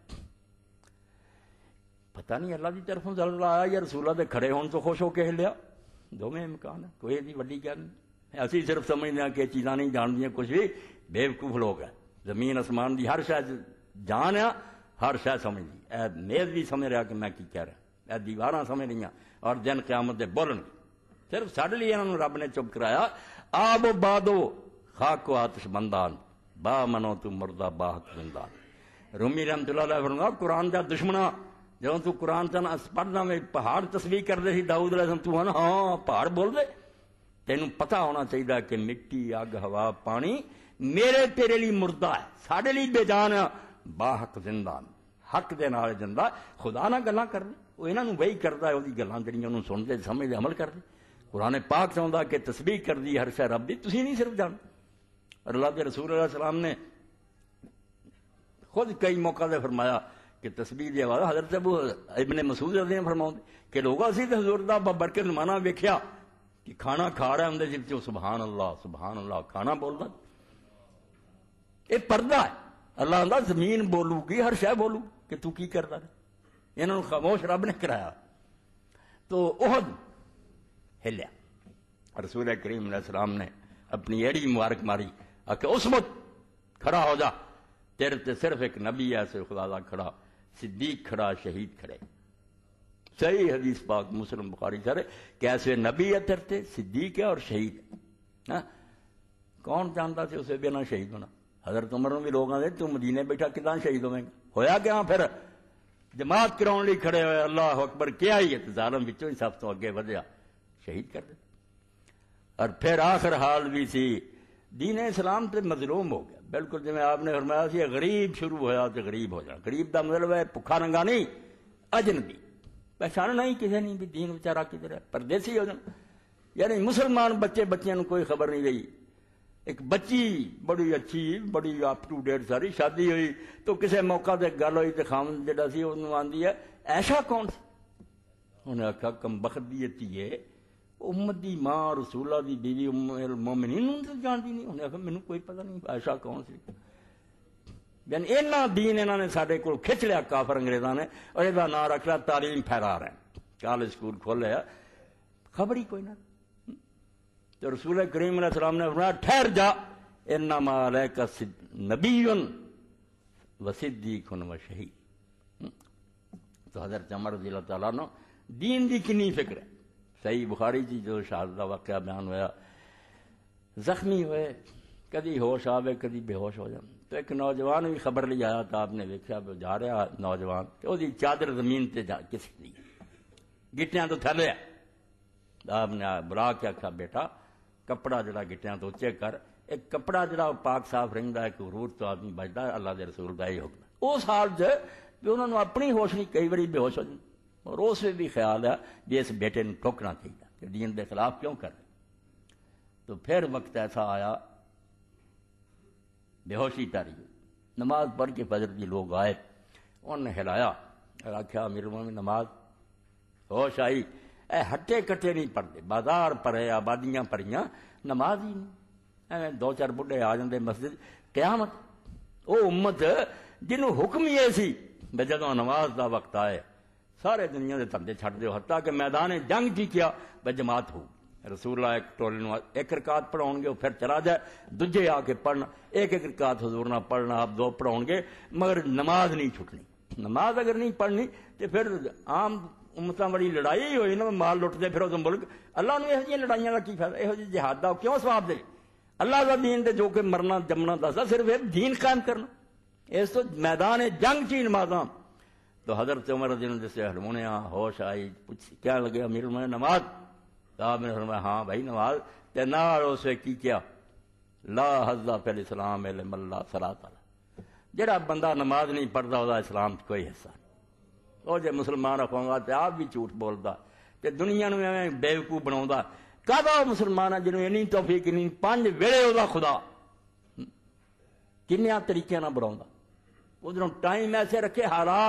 پتہ نہیں اللہ کی طرفوں زلزلہ آیا یا رسول اللہ دے کھڑے ہون تو خوش ہو کے ہلیا، دونوں امکان ہے، کوئی ایسی وڈی گل نہیں۔ اسی صرف سمجھتے ہیں کہ چیزاں نہیں جانتی کچھ بھی، بے وقوف لوگ ہیں۔ زمین آسمان دی ہر شے جان ہے، ہر شے سمجھ دی، اے میز بھی سمجھ رہا کہ میں کی کہہ رہا، اے دیواراں سمجھ رہی ہیں، اور دن قیامت دے بولن گے۔ صرف ساڈے لیے انہوں نے رب نے چپ کرایا، آب و بادو خاک و آتش بندان، با منو تو مردہ باحق زندان۔ رومی رحمت اللہ علیہ فرمایا قرآن دا دشمنا، جب تو قرآن چاہنا پڑھنا میں پہاڑ تصویر کر دے سی داؤد علیہ السلام، تو ہے نا ہاں پہاڑ بول دے، تینوں پتہ ہونا چاہیے کہ مٹی اگ ہوا پانی میرے تیرے لیے مردہ ہے، ساڈے لیے بے جان ہے، باحق زندان، حق دے نال زندہ۔ خدا نہ گلاں کر وہ انہاں نوں وہی کردا ہے، وہ گلاں جڑیاں انہوں سنتے سمجھتے عمل کرتے۔ قرآن پاک چاہتا کہ تسبیح کر دی ہر شے رب دی، تسی نہیں صرف جان. اور اللہ کے رسول علیہ السلام نے خود کئی موقع سے فرمایا کہ تسبیح دی آواز. حضرت ابو ابن مسعود رضی اللہ عنہ فرماؤں کہ لوگ اسی تے حضور دا ببرکت زمانہ ویکھیا کہ کھانا کھا رہا اندر جب سبحان اللہ کھانا بولدا. یہ پردہ ہے. اللہ آندا زمین بولو گی، ہر شے بولو کہ تو کی کردا ہے. انہاں نوں خاموش رب نے کرایا. تو احد ہلیا، رسول کریم علیہ السلام نے اپنی ایڑی مبارک ماری کہ اس وقت کھڑا ہو جا، تیرے تے صرف ایک نبی ایسے خدا دا کھڑا، صدیق کھڑا، شہید کھڑے. صحیح حدیث پاک مسلم بخاری سارے کہ ایسے نبی ہے تیرے تے، صدیق ہے اور شہید ہے. کون جانتا سی اسے بنا شہید ہونا؟ حضرت عمر بھی لوگ آتے تو مدینے بیٹھا کتنا شہید ہوئے گا. ہویا کیا پھر جماعت کراؤن لی کھڑے ہوئے، اللہ اکبر کیا ہی ہے، ظالم بچوں ہی سب تو اگے ودیا، شہید کر دے. اور پھر آخر حال بھی سی دین اسلام تے مظلوم ہو گیا. بالکل جی آپ نے فرمایا سی غریب شروع ہویا تو غریب ہو جانا. غریب دا مطلب ہے بھکھا ننگا نہیں، اجنبی، پہچان نہیں کسی نہیں بھی دین بچارا کدھر ہے، پردیسی ہو جانا. یعنی مسلمان بچیاں نو کوئی خبر نہیں رہی. ایک بچی بڑی اچھی بڑی اپ ٹو ڈیٹ ساری شادی ہوئی تو کسی موقع تے گل ہوئی تو خامن جڑا سی انہوں آندی ہے ایشا کون سی؟ انہیں آخیا کم بخت دی ہے امت دی ماں رسولہ دی بیوی ام المومنین تو جانتی نہیں. انہیں آخیا مینوں کوئی پتہ نہیں ایشا کون سی. یعنی اینا دین انہوں نے سارے کو کھچ لیا کافر انگریزاں نے، اور یہ نام رکھ لیا تعلیم پھیلا رہے ہیں، کالج سکول کھولے، خبر ہی کوئی نہ. تو رسول کریم علیہ السلام نے فرمایا ٹھہر جا، انما علیک نبی و صدیق و شہید. تو حضرت عمر رضی اللہ تعالیٰ عنہ دین دی کنی فکر ہے. صحیح بخاری جی جو شہادت کا واقعہ بیان ہوا، زخمی ہوئے، کدی ہوش آوے کدی بے ہوش ہو جائے. تو ایک نوجوان بھی خبر لے آیا تو آپ نے ویکھیا جا رہا نوجوان کہ وہ چادر زمین تے جا کس دی گٹیاں تو تھلے ہے. آپ نے بلا کے آخیا بیٹا کپڑا جڑا گٹیاں تو اچے کر. ایک کپڑا جڑا پاک صاف رہندا ہے، کہ غرور تو آدمی بچدا ہے، اللہ دے رسول دا ہی حکم ہے. اس حال جو انہوں نے اپنی ہوش نہیں، کئی باری بے ہوش ہو جائیں. اور اس میں بھی خیال ہے جی اس بیٹے نے ٹھوکنا چاہیے کہ دین دے خلاف کیوں کر. تو پھر وقت ایسا آیا بے ہوشی تاری ہوئی. نماز پڑھ کے فجر دی لوگ آئے، انہوں نے ہلایا اور آخیا امیر المومنین نماز. ہوش آئی، اے ہٹے کٹے نہیں پڑھتے، بازار پڑے آبادیاں پڑیاں، نماز ہی نہیں. ایویں دو چار بڈھے آ جاندے مسجد. قیامت وہ امت جنہوں حکم ہی سی بے جدوں نماز دا وقت آئے سارے دنیا دے دھندے چھڈ دیو، حتیٰ کہ میدان جنگ جی کیا بے جماعت ہو. رسول اللہ ایک ٹولے نو ایک رکعت پڑھاؤ گے، وہ پھر چلا جائے، دوجے آ کے پڑھنا، ایک رکعت حضور نہ پڑھنا، آپ دو پڑھاؤ گے، مگر نماز نہیں چھٹنی. نماز اگر نہیں پڑھنی تو پھر عام امتاں بڑی لڑائی ہوئی نا، مال لٹتے پھر وہ ملک. اللہ نے یہ لڑائیاں کا کی فائدہ؟ یہ جہاد دا کیوں ثواب دے؟ اللہ کا دین دے جو کہ مرنا جمنا دسا صرف دین قائم کرنا. اس تو میدان جنگ چی نمازاں. تو حضرت عمر رضی اللہ عنہ سے ہرمونے ہوش آئی، پوچھ کیا لگے امیر المومنین نماز؟ تو آپ نے فرمایا ہاں بھائی نماز. تے نال اسے کی کیا لا حظ فی الاسلام علم اللہ صلاۃ علیہ. جڑا بندہ نماز نہیں پڑھتا وہ اسلام کوئی حصہ نہیں. وہ جے مسلمان رکھوں گا تو آپ بھی جھوٹ بولتا تے دنیا نو ایویں بیوقوف بناوندا. کہدا مسلمان ہے جنہوں اینی توفیق نہیں، 5 ویلے وہ خدا کنیا طریقے نہ بناوندا. ادھروں ٹائم ایسے رکھے،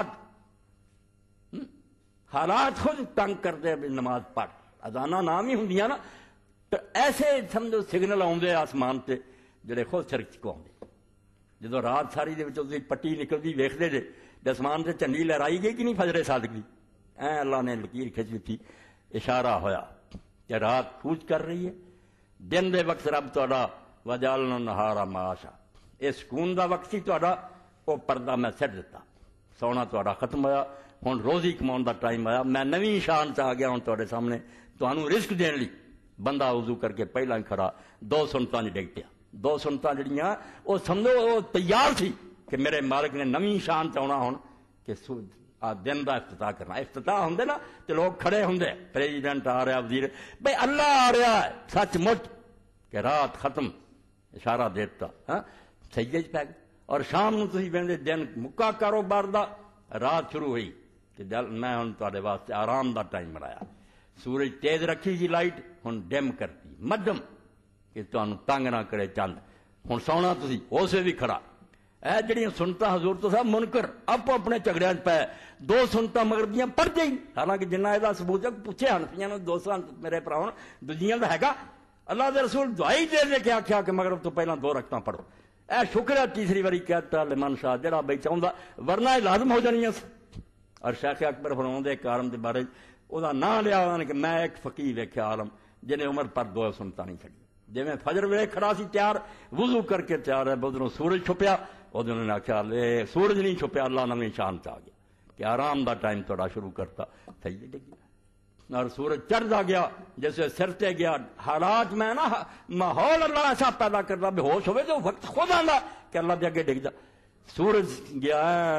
حالات خود تنگ کرتے نماز پڑھ. اذاناں نام ہی ہوندیاں نا، تو ایسے سمجھو سگنل آؤندے آسمان تے جڑے خود سرک کو آؤندے. جدو رات ساری دے وچوں پٹی نکلدی ویکھدے جے آسمان سے چنڈی لہرائی گئی کہ نہیں فجر صادق دی، اللہ نے لکیر کھچ دیتی، اشارہ ہویا کہ رات کوچ کر رہی ہے. دن دے وقت رب تہاڈا وجعلنا النہار معاشا، یہ سکون دا وقت سی تہاڈا، وہ پردہ میں سٹ دیتا، سونا تہاڈا ختم ہویا، ہن روزی کماؤن دا ٹائم آیا. میں نویں شان چ آ گیا ہوں تہاڈے سامنے تہانوں رزق دین لئی. بندہ وضو کر کے پہلا ہی کھڑا 2 سنتاں ڈگ پیا. 2 سنتاں جڑیاں وہ سمجھو وہ تیار سی کہ میرے مالک نے نویں شان چاہنا ہوں کہ دن دا افتتاح کرنا. افتتاح ہوندے نا تو لوگ کھڑے ہوندے، پریزیڈنٹ آ رہا، وزیر، بھائی اللہ آ رہا ہے سچ مچ کہ رات ختم، اشارہ دیتا سجدے چ پی گئے. اور شام نو تسی ویندے دن مکا کاروبار دا، رات شروع ہوئی کہ میں ہن تہاڈے واسطے آرام دا ٹائم بنایا. سورج تیز رکھی سی لائٹ ہن ڈم کرتی مدم کہ تمہیں تنگ نہ کرے چند ہن سونا تسی اسے بھی کھڑا اے جڑیاں سنتا حضور تو صاحب منکر آپ اپنے جھگڑیاں پے دو سنتا مگر دیاں پڑھ جائیں حالانکہ جنہ یہ ثبوت ہے پوچھے حنفیاں نے دو سنت میرے پراؤں دجیاں دا ہے گا اللہ دے رسول دعائی دے دے کے آکھیا کہ مغرب تو پہلا دو رکعتاں پڑھو اے شکر ہے تیسری واری کہتا لمن شاہ جڑا بھائی چاہندا ورنہ یہ لازم ہو جانیاں اور شیخ اکبر فرماؤندے ایک عالم دے بارے وہ نام لیا انہوں نے کہ میں ایک فقیر ویکھیا عالم جنہیں عمر پر دو سنتا نہیں چڑی جی میں فجر ویلے کھڑا سی تیار وضو کر کے تیار ہے ادھروں سورج چھپیا ادھر نے آخیا لے سورج نہیں چھپیا اللہ نویں شان چ آ گیا کہ آرام دا ٹائم تھوڑا شروع کرتا سجدے ڈگ گیا اور سورج چڑھتا گیا جیسے سر تے گیا حالات میں نا ماحول اللہ ایسا پیدا کرتا بے ہوش ہوئے تو وقت خود آتا کہ اللہ دے اگے ڈگ جا سورج گیا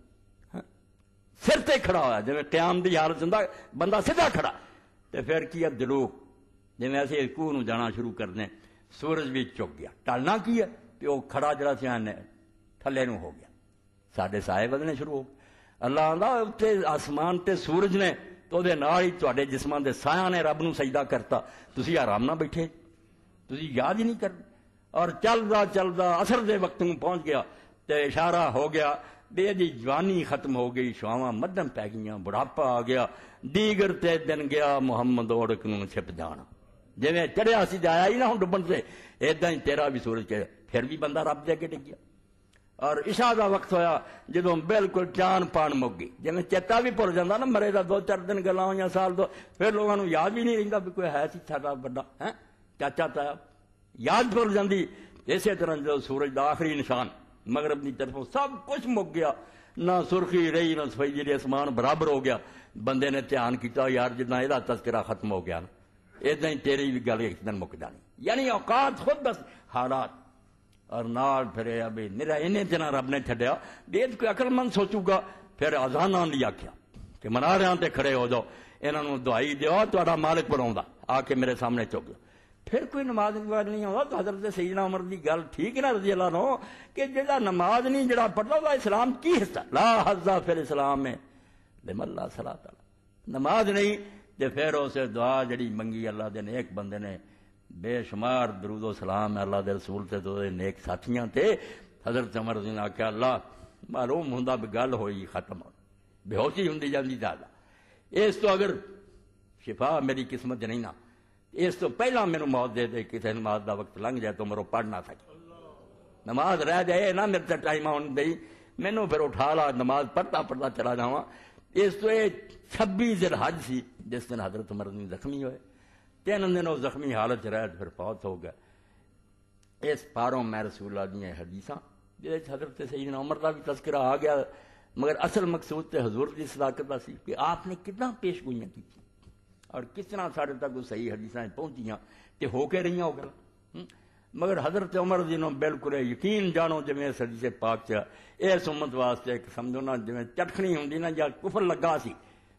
سر تے کھڑا ہوا جی قیام دی حالت ہوں بندہ سیدھا کھڑا تو پھر کیا دلوک جی ایسے کوہ جانا شروع کر دیں سورج بھی چک گیا ٹالنا کی ہے کہ وہ کھڑا جڑا سیاح تھلے نو ہو گیا ساڈے سائے بدلنے شروع ہو گئے اللہ آندا اتنے آسمان تے سورج نے تو دے نال ہی تواڈے جسمان دے سایہ نے رب نو سجدہ کرتا تسی آرام نہ بیٹھے تسی یاد ہی نہیں کرتے اور چلدا چلدا عصر دے وقت میں پہنچ گیا تے اشارہ ہو گیا بے دی جوانی ختم ہو گئی شواواں مدھم پی گئیاں بڑھاپا آ گیا دیگر تے دن گیا محمد اوڑک نو چھپ جانا جی میں چڑھیا سی آیا ہی نہ ہوں ڈبن سے ایدا ہی تیرا بھی سورج چڑھیا پھر بھی بندہ رب دے کے ڈگ گیا اور عشاء دا وقت ہویا جدوں بالکل جان پان مک گئی جی میں چیتا بھی بھول جاتا نا مرے دا دو چار دن گلاں ہوئیاں سال دو پھر لوگوں نو یاد بھی نہیں رہندا بھی کوئی ہے سی ساڈا بڑا ہے چاچا تایا یاد بھول جاندی اسی طرح جو سورج دا آخری نشان مغرب کی طرف سب کچھ مک گیا نہ سرخی رہی نہ سفید جی آسمان برابر ہو گیا بندے نے دھیان کیتا یار جتنا یہ تذکرہ ختم ہو گیا نا ادھا ہی تیری بھی گل ایک دن مک جانی یعنی اوقات خود بس حالات اور نال پھر ابھی میرا انہیں دن رب نے چھڈیا بھی کوئی عقل مند سوچوں گا پھر اذاناں لیا آخیا کہ مناریاں تے کھڑے ہو جاؤ انہوں دعائی دیو تہاڈا مالک بناؤندا آ کے میرے سامنے چک جاؤ پھر کوئی نماز نہیں ہوتا تو حضرت سیدنا عمر دی گل ٹھیک نہ رضی اللہ عنہ کہ جڑا نماز نہیں جڑا پڑھتا وہ اسلام کی حصہ لا حظ فی الاسلام میں لمن لا صلاۃ نماز نہیں تے پھر اسے دعا جڑی منگی اللہ دے نیک بندے نے بے شمار درود و سلام اللہ دے رسول تے تو نیک ساتھیاں تے حضرت عمر نے آخیا اللہ معلوم ہوندا بھی گل ہوئی ختم ہو بے ہوشی ہوندی جاندی زیادہ اس تو اگر شفا میری قسمت نہیں نا اس تو پہلا میرے موت دے دے کسی نماز دا وقت لنگ جائے تو میرے پڑھ نہ سکے نماز رہ جائے نہ میرے سے ٹائم آن دئی مینوں پھر اٹھا لا نماز پڑھتا چلا جاواں اس تو یہ 26 ذی الحج سی جس دن حضرت عمر زخمی ہوئے 3 دن وہ زخمی حالت رہ پھر فوت ہو گئے اس پاروں میں رسول اللہ دیا حدیثاں جس حضرت سیدنا عمر کا بھی تذکرہ آ گیا مگر اصل مقصود تے حضور کی صداقت کا سی کہ آپ نے کتنا پیش گوئیاں کی اور کس طرح سارے تک وہ صحیح حدیثیں پہنچیاں تے ہو کے رہی ہو گیا مگر حضرت عمر جنہوں بالکل یقین جانو جی اس حدیث پاک چ اس امت واسطے ایک سمجھو نا جی چٹکھنی ہوں نا یا کفر لگا سی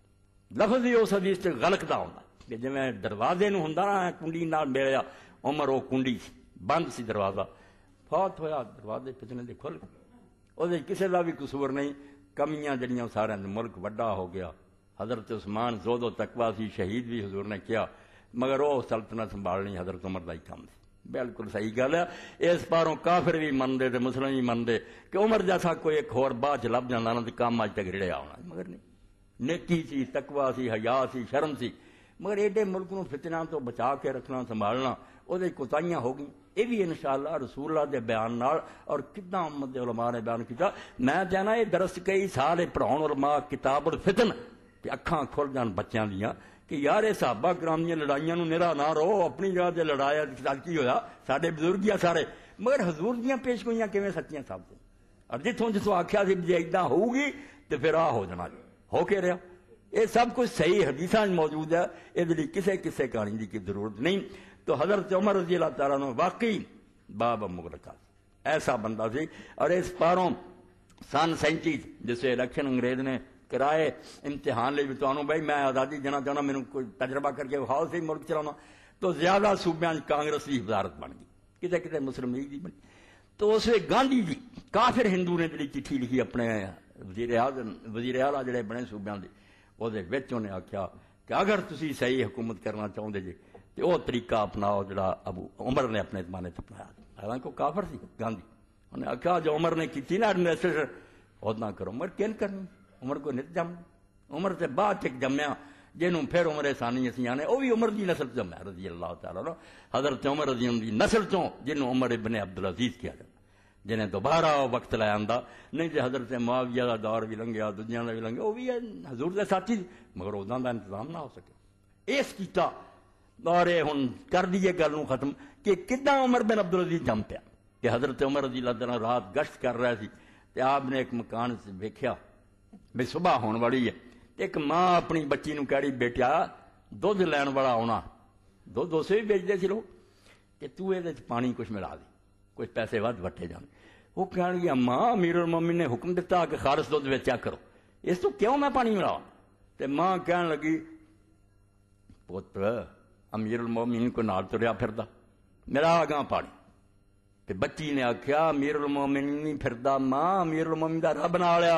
لفظ ہی اس حدیث سے غلطتا ہوتا کہ جی دروازے نو ہوں نا کنڈی نال ملیا عمر وہ کنڈی سی بند سی دروازہ فوت ہویا دروازے پچھنے دے کھل وہ کسی کا بھی قصور نہیں کمیاں جڑیاں سارے ملک وڈا ہو گیا حضرت عثمان زود و تقوی سی شہید بھی حضور نے کیا مگر وہ سلطنت سنبھالنی حضرت عمر دا ہی کام سی بالکل صحیح گل ہے اس پاروں کافر بھی منتے تے مسلم بھی منتے کہ عمر جیسا کوئی ایک ہور بعد چ لب جانا نا کام اج تک رڑیا ہونا مگر نہیں نیکی سی تقوی سی حیا سی شرم سی مگر ایڈے ملک نو فتنہ تو بچا کے رکھنا سنبھالنا وہ کوتاہیاں ہو گئی یہ بھی انشاءاللہ رسول اللہ دے بیان نال اور کتنا امت دے علماء نے بیان کیتا میں چاہنا یہ درس کئی سال پڑھاؤ علماء کتاب الفتن کہ اکھاں کھل جان بچیاں دیاں کہ یار یہ صحابہ کرام دیا لڑائیاں نو نرا نہ رہو اپنی جگہ سے لڑایا کی ہویا سارے بزرگ یا سارے مگر حضور دیاں پیش گوئیاں کیویں سچیاں ثابت اور جتوں آخیا سی جی اداں ہوگی تو پھر آ ہو جانا ہو کے رہا یہ سب کچھ صحیح حدیثاں موجود ہے یہ کسے کسے کہانی دی کی ضرورت نہیں تو حضرت عمر رضی اللہ تعالیٰ عنہ واقعی باب مغلقہ ایسا بندہ سی اور اس پاروں سن 37 جسے الیکشن انگریز نے کرائے امتحان لے بھی تو بھائی میں آزادی دینا چاہنا میرے کوئی تجربہ کر کے وہاؤ سے ملک چلانا تو زیادہ صوبیاں کانگریس کی وزارت بن گئی کتے کتے مسلم لیگ کی بنی تو اس وقت گاندھی جی کافر ہندو نے جی چٹھی لکھی اپنے وزیر اعلیٰ جڑے بنے صوبیاں دے وہ انہیں آخیا کہ اگر تسی صحیح حکومت کرنا چاہتے جی تو وہ طریقہ اپناؤ جڑا ابو عمر نے اپنے زمانے سے اپنایا. حالانکہ وہ کافر سی گاندھی. انہیں آخیا جو عمر نے کی نا ایڈمنسٹریشن عہدہ کرو. عمر کین کرنی؟ عمر کو نت جم. عمر سے بعد ایک جمیا جنہوں پھر عمر ثانی اسی آنے وہ بھی عمر دی نسل جمیا رضی اللہ تعالیٰ عنہ. حضرت عمر رضی اللہ دی نسل چوں جنہوں عمر ابن عبدالعزیز کیا جاتا جنہیں دوبارہ وقت لے آندا. نہیں تو حضرت معاویہ کا دور بھی لنگیا دنیا کا بھی لنگیا وہ بھی حضور دے ساتھی مگر ادا کا انتظام نہ ہو سکے. اس کیتا اور ہن کر دیے گل ختم کہ کداں عمر بن عبدالعزیز جم پیا کہ حضرت عمر رضی اللہ تعالیٰ رات گشت کر رہے سی تے آپ نے ایک مکان سے ویکھیا بھی صبح ہون والی ہے. ایک ماں اپنی بچی نو کہڑی بیٹیا دودھ لین والا آنا دودھ اسے بھی بیچتے سی لوگ کہ تو یہ پانی کچھ ملا دی کچھ پیسے ود وٹے جان. وہ کہنے لگی اماں امیر المومنین نے حکم دیتا کہ خالص دودھ ویچیا کرو اس تو کیوں میں پانی ملاؤں. تے ماں کہنے لگی پتر امیر المومنین کو نال تریا پھردا میرا آگاں پانی. تے بچی نے آخیا امیر المومنین نہیں پھردا ماں امیر المومنین دا رب نال لیا.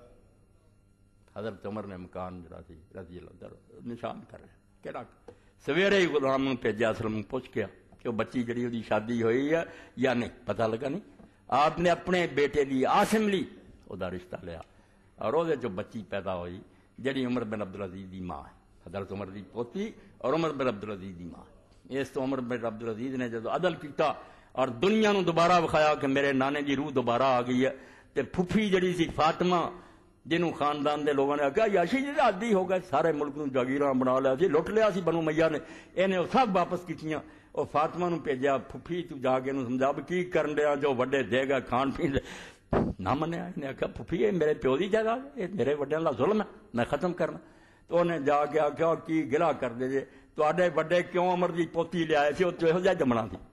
حضرت عمر نے مکان جڑا سی رضی اللہ تعالیٰ نشان کر رہے کہڑا سویرے ہی غلام بھیجا اسلم پوچھ گیا کہ وہ بچی جڑی وہ شادی ہوئی ہے یا نہیں پتہ لگا نہیں. آپ نے اپنے بیٹے دی عاصم لی وہ رشتہ لیا اور وہ جو بچی پیدا ہوئی جڑی عمر بن عبدالعزیز دی ماں ہے حضرت عمر دی پوتی اور عمر بن عبدالعزیز دی ماں. اس تو عمر بن عبدالعزیز نے جب عدل کیتا اور دنیا نو دوبارہ بخایا کہ میرے نانے دی روح دوبارہ آ گئی ہے تے پھپھی جڑی سی فاطمہ جنہوں خاندان دے لوگوں نے آخیا یاشی جی عادی ہو گئے سارے ملک نو جاگیراں بنا لیا سی لٹ لیا سی بنو میاں نے انہیں سب واپس کیتیاں. وہ فاطمہ نو بھیجا پھپھی تو جا کے سمجھا بھی کی کرن دیا جو وڈے دے گا کھان پین دے نہ منیا. انہیں آخیا پھپھی یہ میرے پیو دی جائیداد یہ میرے وڈیاں دا ظلم ہے میں ختم کرنا. تو انہیں جا کے آخیا کی گلا کر دے جے تے وڈے کیوں عمر دی پوتی لے آئے سی وہ تو یہو جہا جمنا سی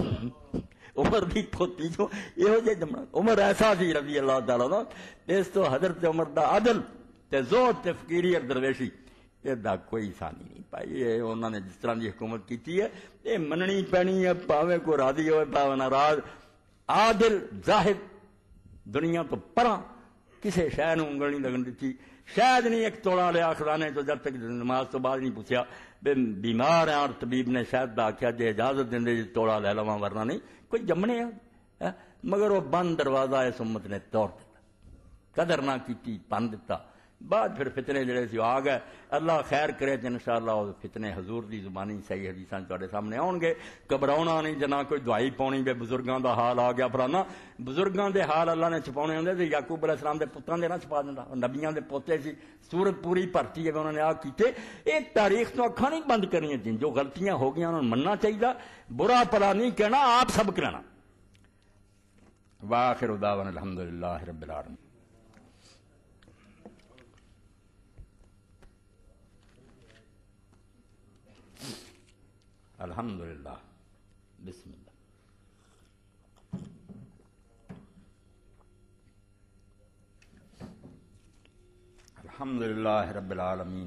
عمر دی پوتی جو یہو جہا جمنا عمر ایسا سی رضی اللہ تعالیٰ عنہ. اس تو حضرت عمر دا عدل تے زہد تے فقیری اور درویشی یہ کوئی ثانی نہیں پائی. یہ انہوں نے جس طرح کی حکومت کی ہے یہ مننی پینی ہے پاوے کو راضی ہوئے پاوے ناراض. عادل زاہد دنیا تو پراں کسے شے نوں انگل نہیں لگن دیتی. شاید نہیں ایک توڑا لیا خزانے تو جب تک نماز تو بعد نہیں پوچھا بیمار ہیں اور طبیب نے شاید آخیا جی اجازت دیں جی توڑا لے لواں ورنہ نہیں کوئی جمنے ہے. مگر وہ بند دروازہ اس امت نے توڑ دیتا قدر نہ کی بند دیتا. بعد پھر فتنے جڑے سی آ گئے. اللہ خیر کرے تو انشاءاللہ وہ فتنے حضور دی زبانی صحیح حدیثاں تواڈے سامنے آن گے. گھبراؤنا نہیں جنا کوئی دعائی پاؤنی بے بزرگاں دا حال آ گیا فلانا. بزرگاں دے حال اللہ نے چھپاؤنے ہوندے تے یعقوب علیہ السلام دے پتراں دے نہ چھپا دیندا. نبیاں دے پوتے سی سورت پوری بھرتی ہے انہوں نے آ کیتے. یہ تاریخ تو اکھاں نہیں بند کرنی چاہیے. جو غلطیاں ہو گئی انہوں نے مننا چاہیے برا پلا نہیں کہنا آپ سبق لینا. وآخر دعوانا الحمدللہ رب العالمین. الحمدللہ بسم اللہ. الحمدللہ رب العالمین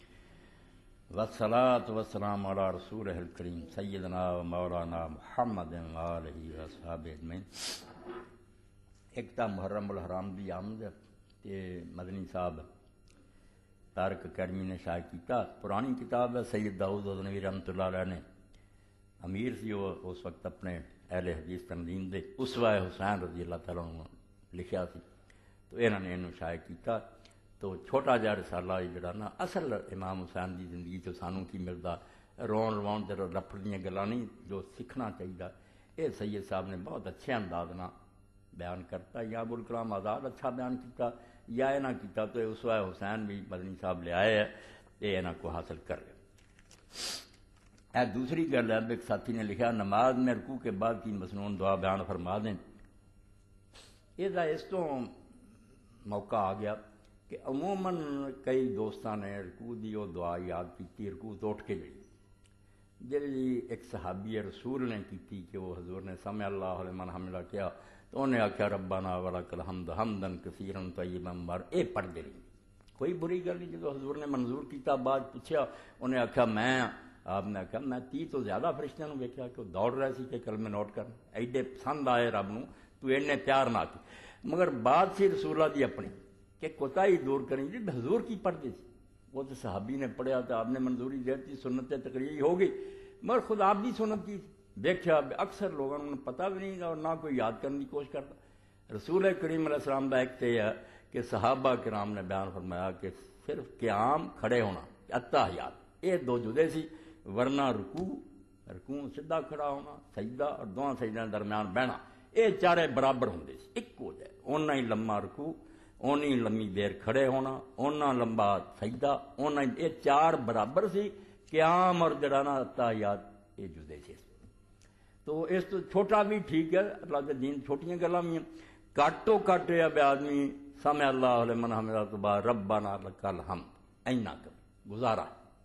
والصلاة والسلام علی رسولہ الکریم سیدنا و مولانا محمد آلہ و اصحابہ اجمعین. ایک تا محرم الحرام دی آمد تے مدنی صاحب تارک اکیڈمی نے شائع کیتا. پرانی کتاب ہے سید داؤد غزنوی رحمۃ اللہ علیہ نے امیر سی وہ اس وقت اپنے اہل حدیث تنظیم دے اسوہ حسین رضی اللہ تعالیٰ عنہ لکھیا سی تو انہوں نے انہوں شائع کیتا. تو چھوٹا جہا رسالہ جڑا نا اصل امام حسین دی زندگی تو سانوں کی ملتا رون روان تے رپڑ دیاں گلاں نہیں جو سیکھنا چاہیے یہ سید صاحب نے بہت اچھے انداز نہ بیان کرتا. یا ابوالکلام آزاد اچھا بیان کیتا یا یہ نہ کیتا تو اسوہ حسین بھی مدنی صاحب لے آئے یہ انہاں کو حاصل کر لیا. اے دوسری گل ہے ایک ساتھی نے لکھا نماز میں رکوع کے بعد کی مسنون دعا بیان فرما دیں. یہ اس تو موقع آ گیا کہ عموماً کئی دوستاں نے رکوع دی وہ دعا یاد کی رکوع تو اٹھ کے جی ایک صحابی رسول نے کی کہ وہ حضور نے سمع اللہ لمن حمدہ کیا تو انہیں آخیا ربنا ولک الحمد حمدا کثیرا طیبا مبارکا. یہ پڑھ دے رہی کوئی بری گل نہیں. جب حضور نے منظور کیتا بعد پوچھا انہیں آخیا میں آپ نے آخیا میں 30 تو زیادہ فرشتیاں نوں ویکھیا کہ وہ دوڑ رہے سی کہ کلمے نوٹ کرنا ایڈے پسند آئے رب نوں تو اینے پیار نہ کی. مگر بات سی رسول اللہ دی اپنی کہ کوتاہی دور کریں جی حضور کی پڑھتے سی وہ تو صحابی نے پڑھیا تو آپ نے منظوری دے دی، سنت تقریر ہو گئی، مگر خود آپ بھی سنت کی دیکھا اکثر لوگوں نے پتہ بھی نہیں اور نہ کوئی یاد کرنے کی کوشش کرتا۔ رسول کریم علیہ السلام کا ایک یہ ہے کہ صحابہ کرام نے بیان فرمایا کہ صرف قیام کھڑے ہونا اتحیات یہ دو جدے سی، ورنہ رکوع سیدھا کھڑا ہونا، سجدہ اور دونوں سجدے کے درمیان بہنا یہ چارے برابر ہوندے سی، ایک ہو جائے اونا ہی لمبا رکوع، اونی لمبی دیر کھڑے ہونا، اونا لمبا سجدہ، اونا یہ چار برابر سی، قیام اور جڑا نا اتحیات یہ جدے سی۔ تو اس تو چھوٹا بھی ٹھیک ہے، اللہ کے دین چھوٹیاں گلاں بھی ہیں، کٹو کٹ ہے بے آدمی سمع اللہ لمن حمدہ تو بعد ربنا لک الحمد اینا کر گزارا،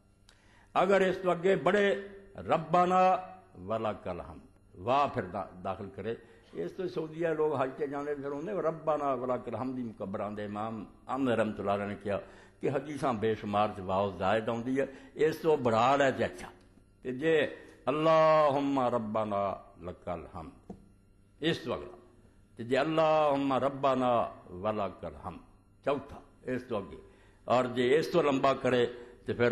اگر اس تو اگے بڑے ربنا ولک الحمد واہ پھر داخل کرے، اس تو سعودیہ لوگ حج کے جانے پھر ہوندے ربنا ولک الحمد مکبران دے امام احمد رحمۃ اللہ علیہ نے کیا کہ حدیثاں بے شمار سے واو زائد آتی ہے، اس تو بڑھا ہے تے اچھا تے جے اللہم ربنا لک الحمد اس تو اگلا تے جے اللہم ربنا ولک الحمد چوتھا اس تو اگے، اور جے اس تو لمبا کرے تو پھر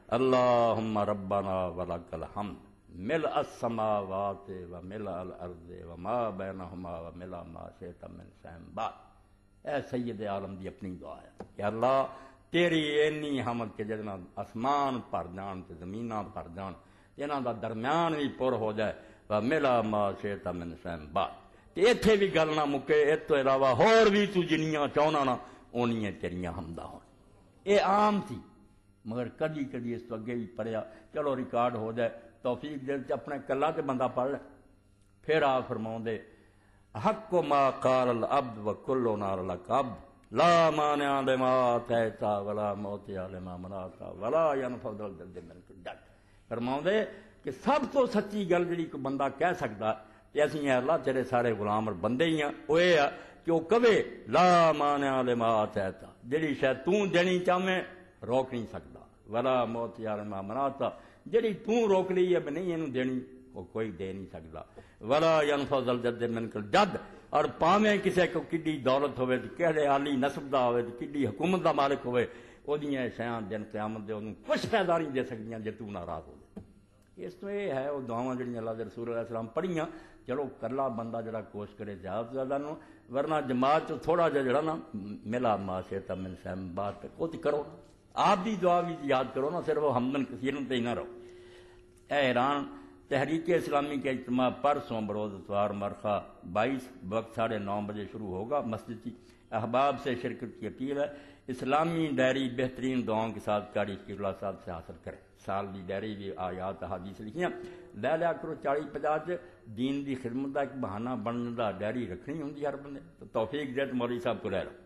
اللہم ربنا ولک الحمد ملء السماوات وملء الارض وما بینہما وملء ما شئت من شیء بعد۔ اے سید عالم دی اپنی دعا ہے کہ اللہ تیری اینی حمد کہ جدنا آسمان بھر جان تے زمیناں بھر جان، انہاں دا درمیان بھی پر ہو جائے، وملء ما شئت من شیء بعد، تے ایتھے بھی گل نہ مکے، اس تو علاوہ ہور بھی تو جنیاں چاہنا نا اونیاں تیریاں حمداں ہون۔ اے عام تھی مگر کدی کدی اس تو اگے بھی پڑھیا، چلو ریکارڈ ہو جائے، توفیق دے اپنے کلا تے بندہ پڑھ لے۔ پھر آپ فرماؤں دے حق ما قال العبد وکلنا لک عبد لا مانع لما اعطیت ولا معطی لما منعت ولا ينفع ذا الجد منک الجد۔ فرماؤں دے کہ سب تو سچی گل جڑی کوئی بندہ کہہ سکتا تے اسی اے اللہ تیرے سارے غلام اور بندے ہی ہیں، وہ یہ ہے کہ وہ کہے لا مانع لما اعطیت، جڑی شے تو دینی چاہے روک نہیں سکتا، ولا معطی لما منعت، جڑی تو روک لی ہے نہیں اینوں دینی وہ کوئی دے نہیں سکتا، ولا ينفع ذا الجد منک الجد، اور پاویں کسے کو کڈی دولت ہوئے کہڑے عالی نسب دا ہوئے کڈی حکومت دا مالک ہوئے، وہدیاں شیاں دن قیامت دے انہوں کچھ فائدہ نہیں دے سکدیاں جے تو ناراض ہو جائے۔ اس تو یہ ہے وہ دعاواں جڑیاں اللہ دے رسول علیہ السلام پڑھیاں، چلو کرلا بندہ جڑا کوشش کرے زیادہ سے زیادہ نو، ورنہ جماعت تو تھوڑا جا جڑا نا ملا ما شئت من شیء بعد تک وہ کرو، آپ بھی دعا بھی یاد کرو نا، صرف وہ حمدن کثیرن تے ہی نہ رہو۔ اے ایران تحریک اسلامی کے اجتماع پرسوں بروز اتوار مرخہ 22 وقت 9:30 بجے شروع ہوگا، مسجد کی احباب سے شرکت کی اپیل ہے۔ اسلامی ڈائری بہترین دعاؤں کے ساتھ قاری شکیب اللہ صاحب سے حاصل کریں، سال دی ڈائری بھی آیات احادیث لکھیاں لے لیا کرو، 40-50 دین دی خدمت کا ایک بہانہ بننے دا ڈائری رکھنی ہوندی ہر بندے، تو توفیق دے تو مولوی صاحب کو لے لو۔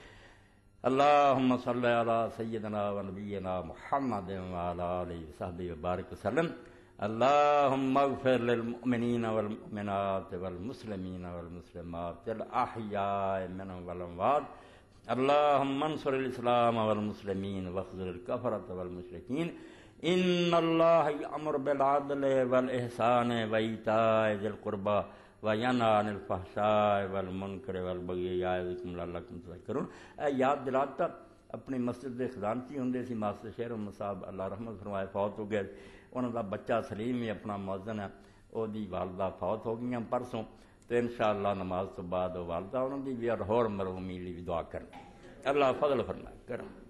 اللہم صلی علی سیدنا و نبینا محمد وعلی آلہ وصحبہ وبارک وسلم۔ اللہم اغفر للمؤمنین والمؤمنات والمسلمین والمسلمات الاحیاء منهم والاموات، اللہم انصر الاسلام والمسلمین واخذل الکفرۃ والمشرکین، ان اللہ یأمر بالعدل والاحسان وایتاء ذی القربى وینہی عن الفحشاء والمنکر والبغی یعظکم لعلکم تذکرون۔ اے یاد دلاتا اپنی مسجد دے خزانچی ہوندے سی ماسٹر شہر محمد صاحب اللہ رحمت فرمائے فوت ہو گئے، انہوں دا بچہ سلیم بھی اپنا مؤذن ہے، وہ دی والدہ فوت ہو گئی پرسوں، تو انشاءاللہ نماز تو بعد والدہ انہوں دی بھی اور مرحومی لی بھی دعا کریں، اللہ فضل فرمائے کرم۔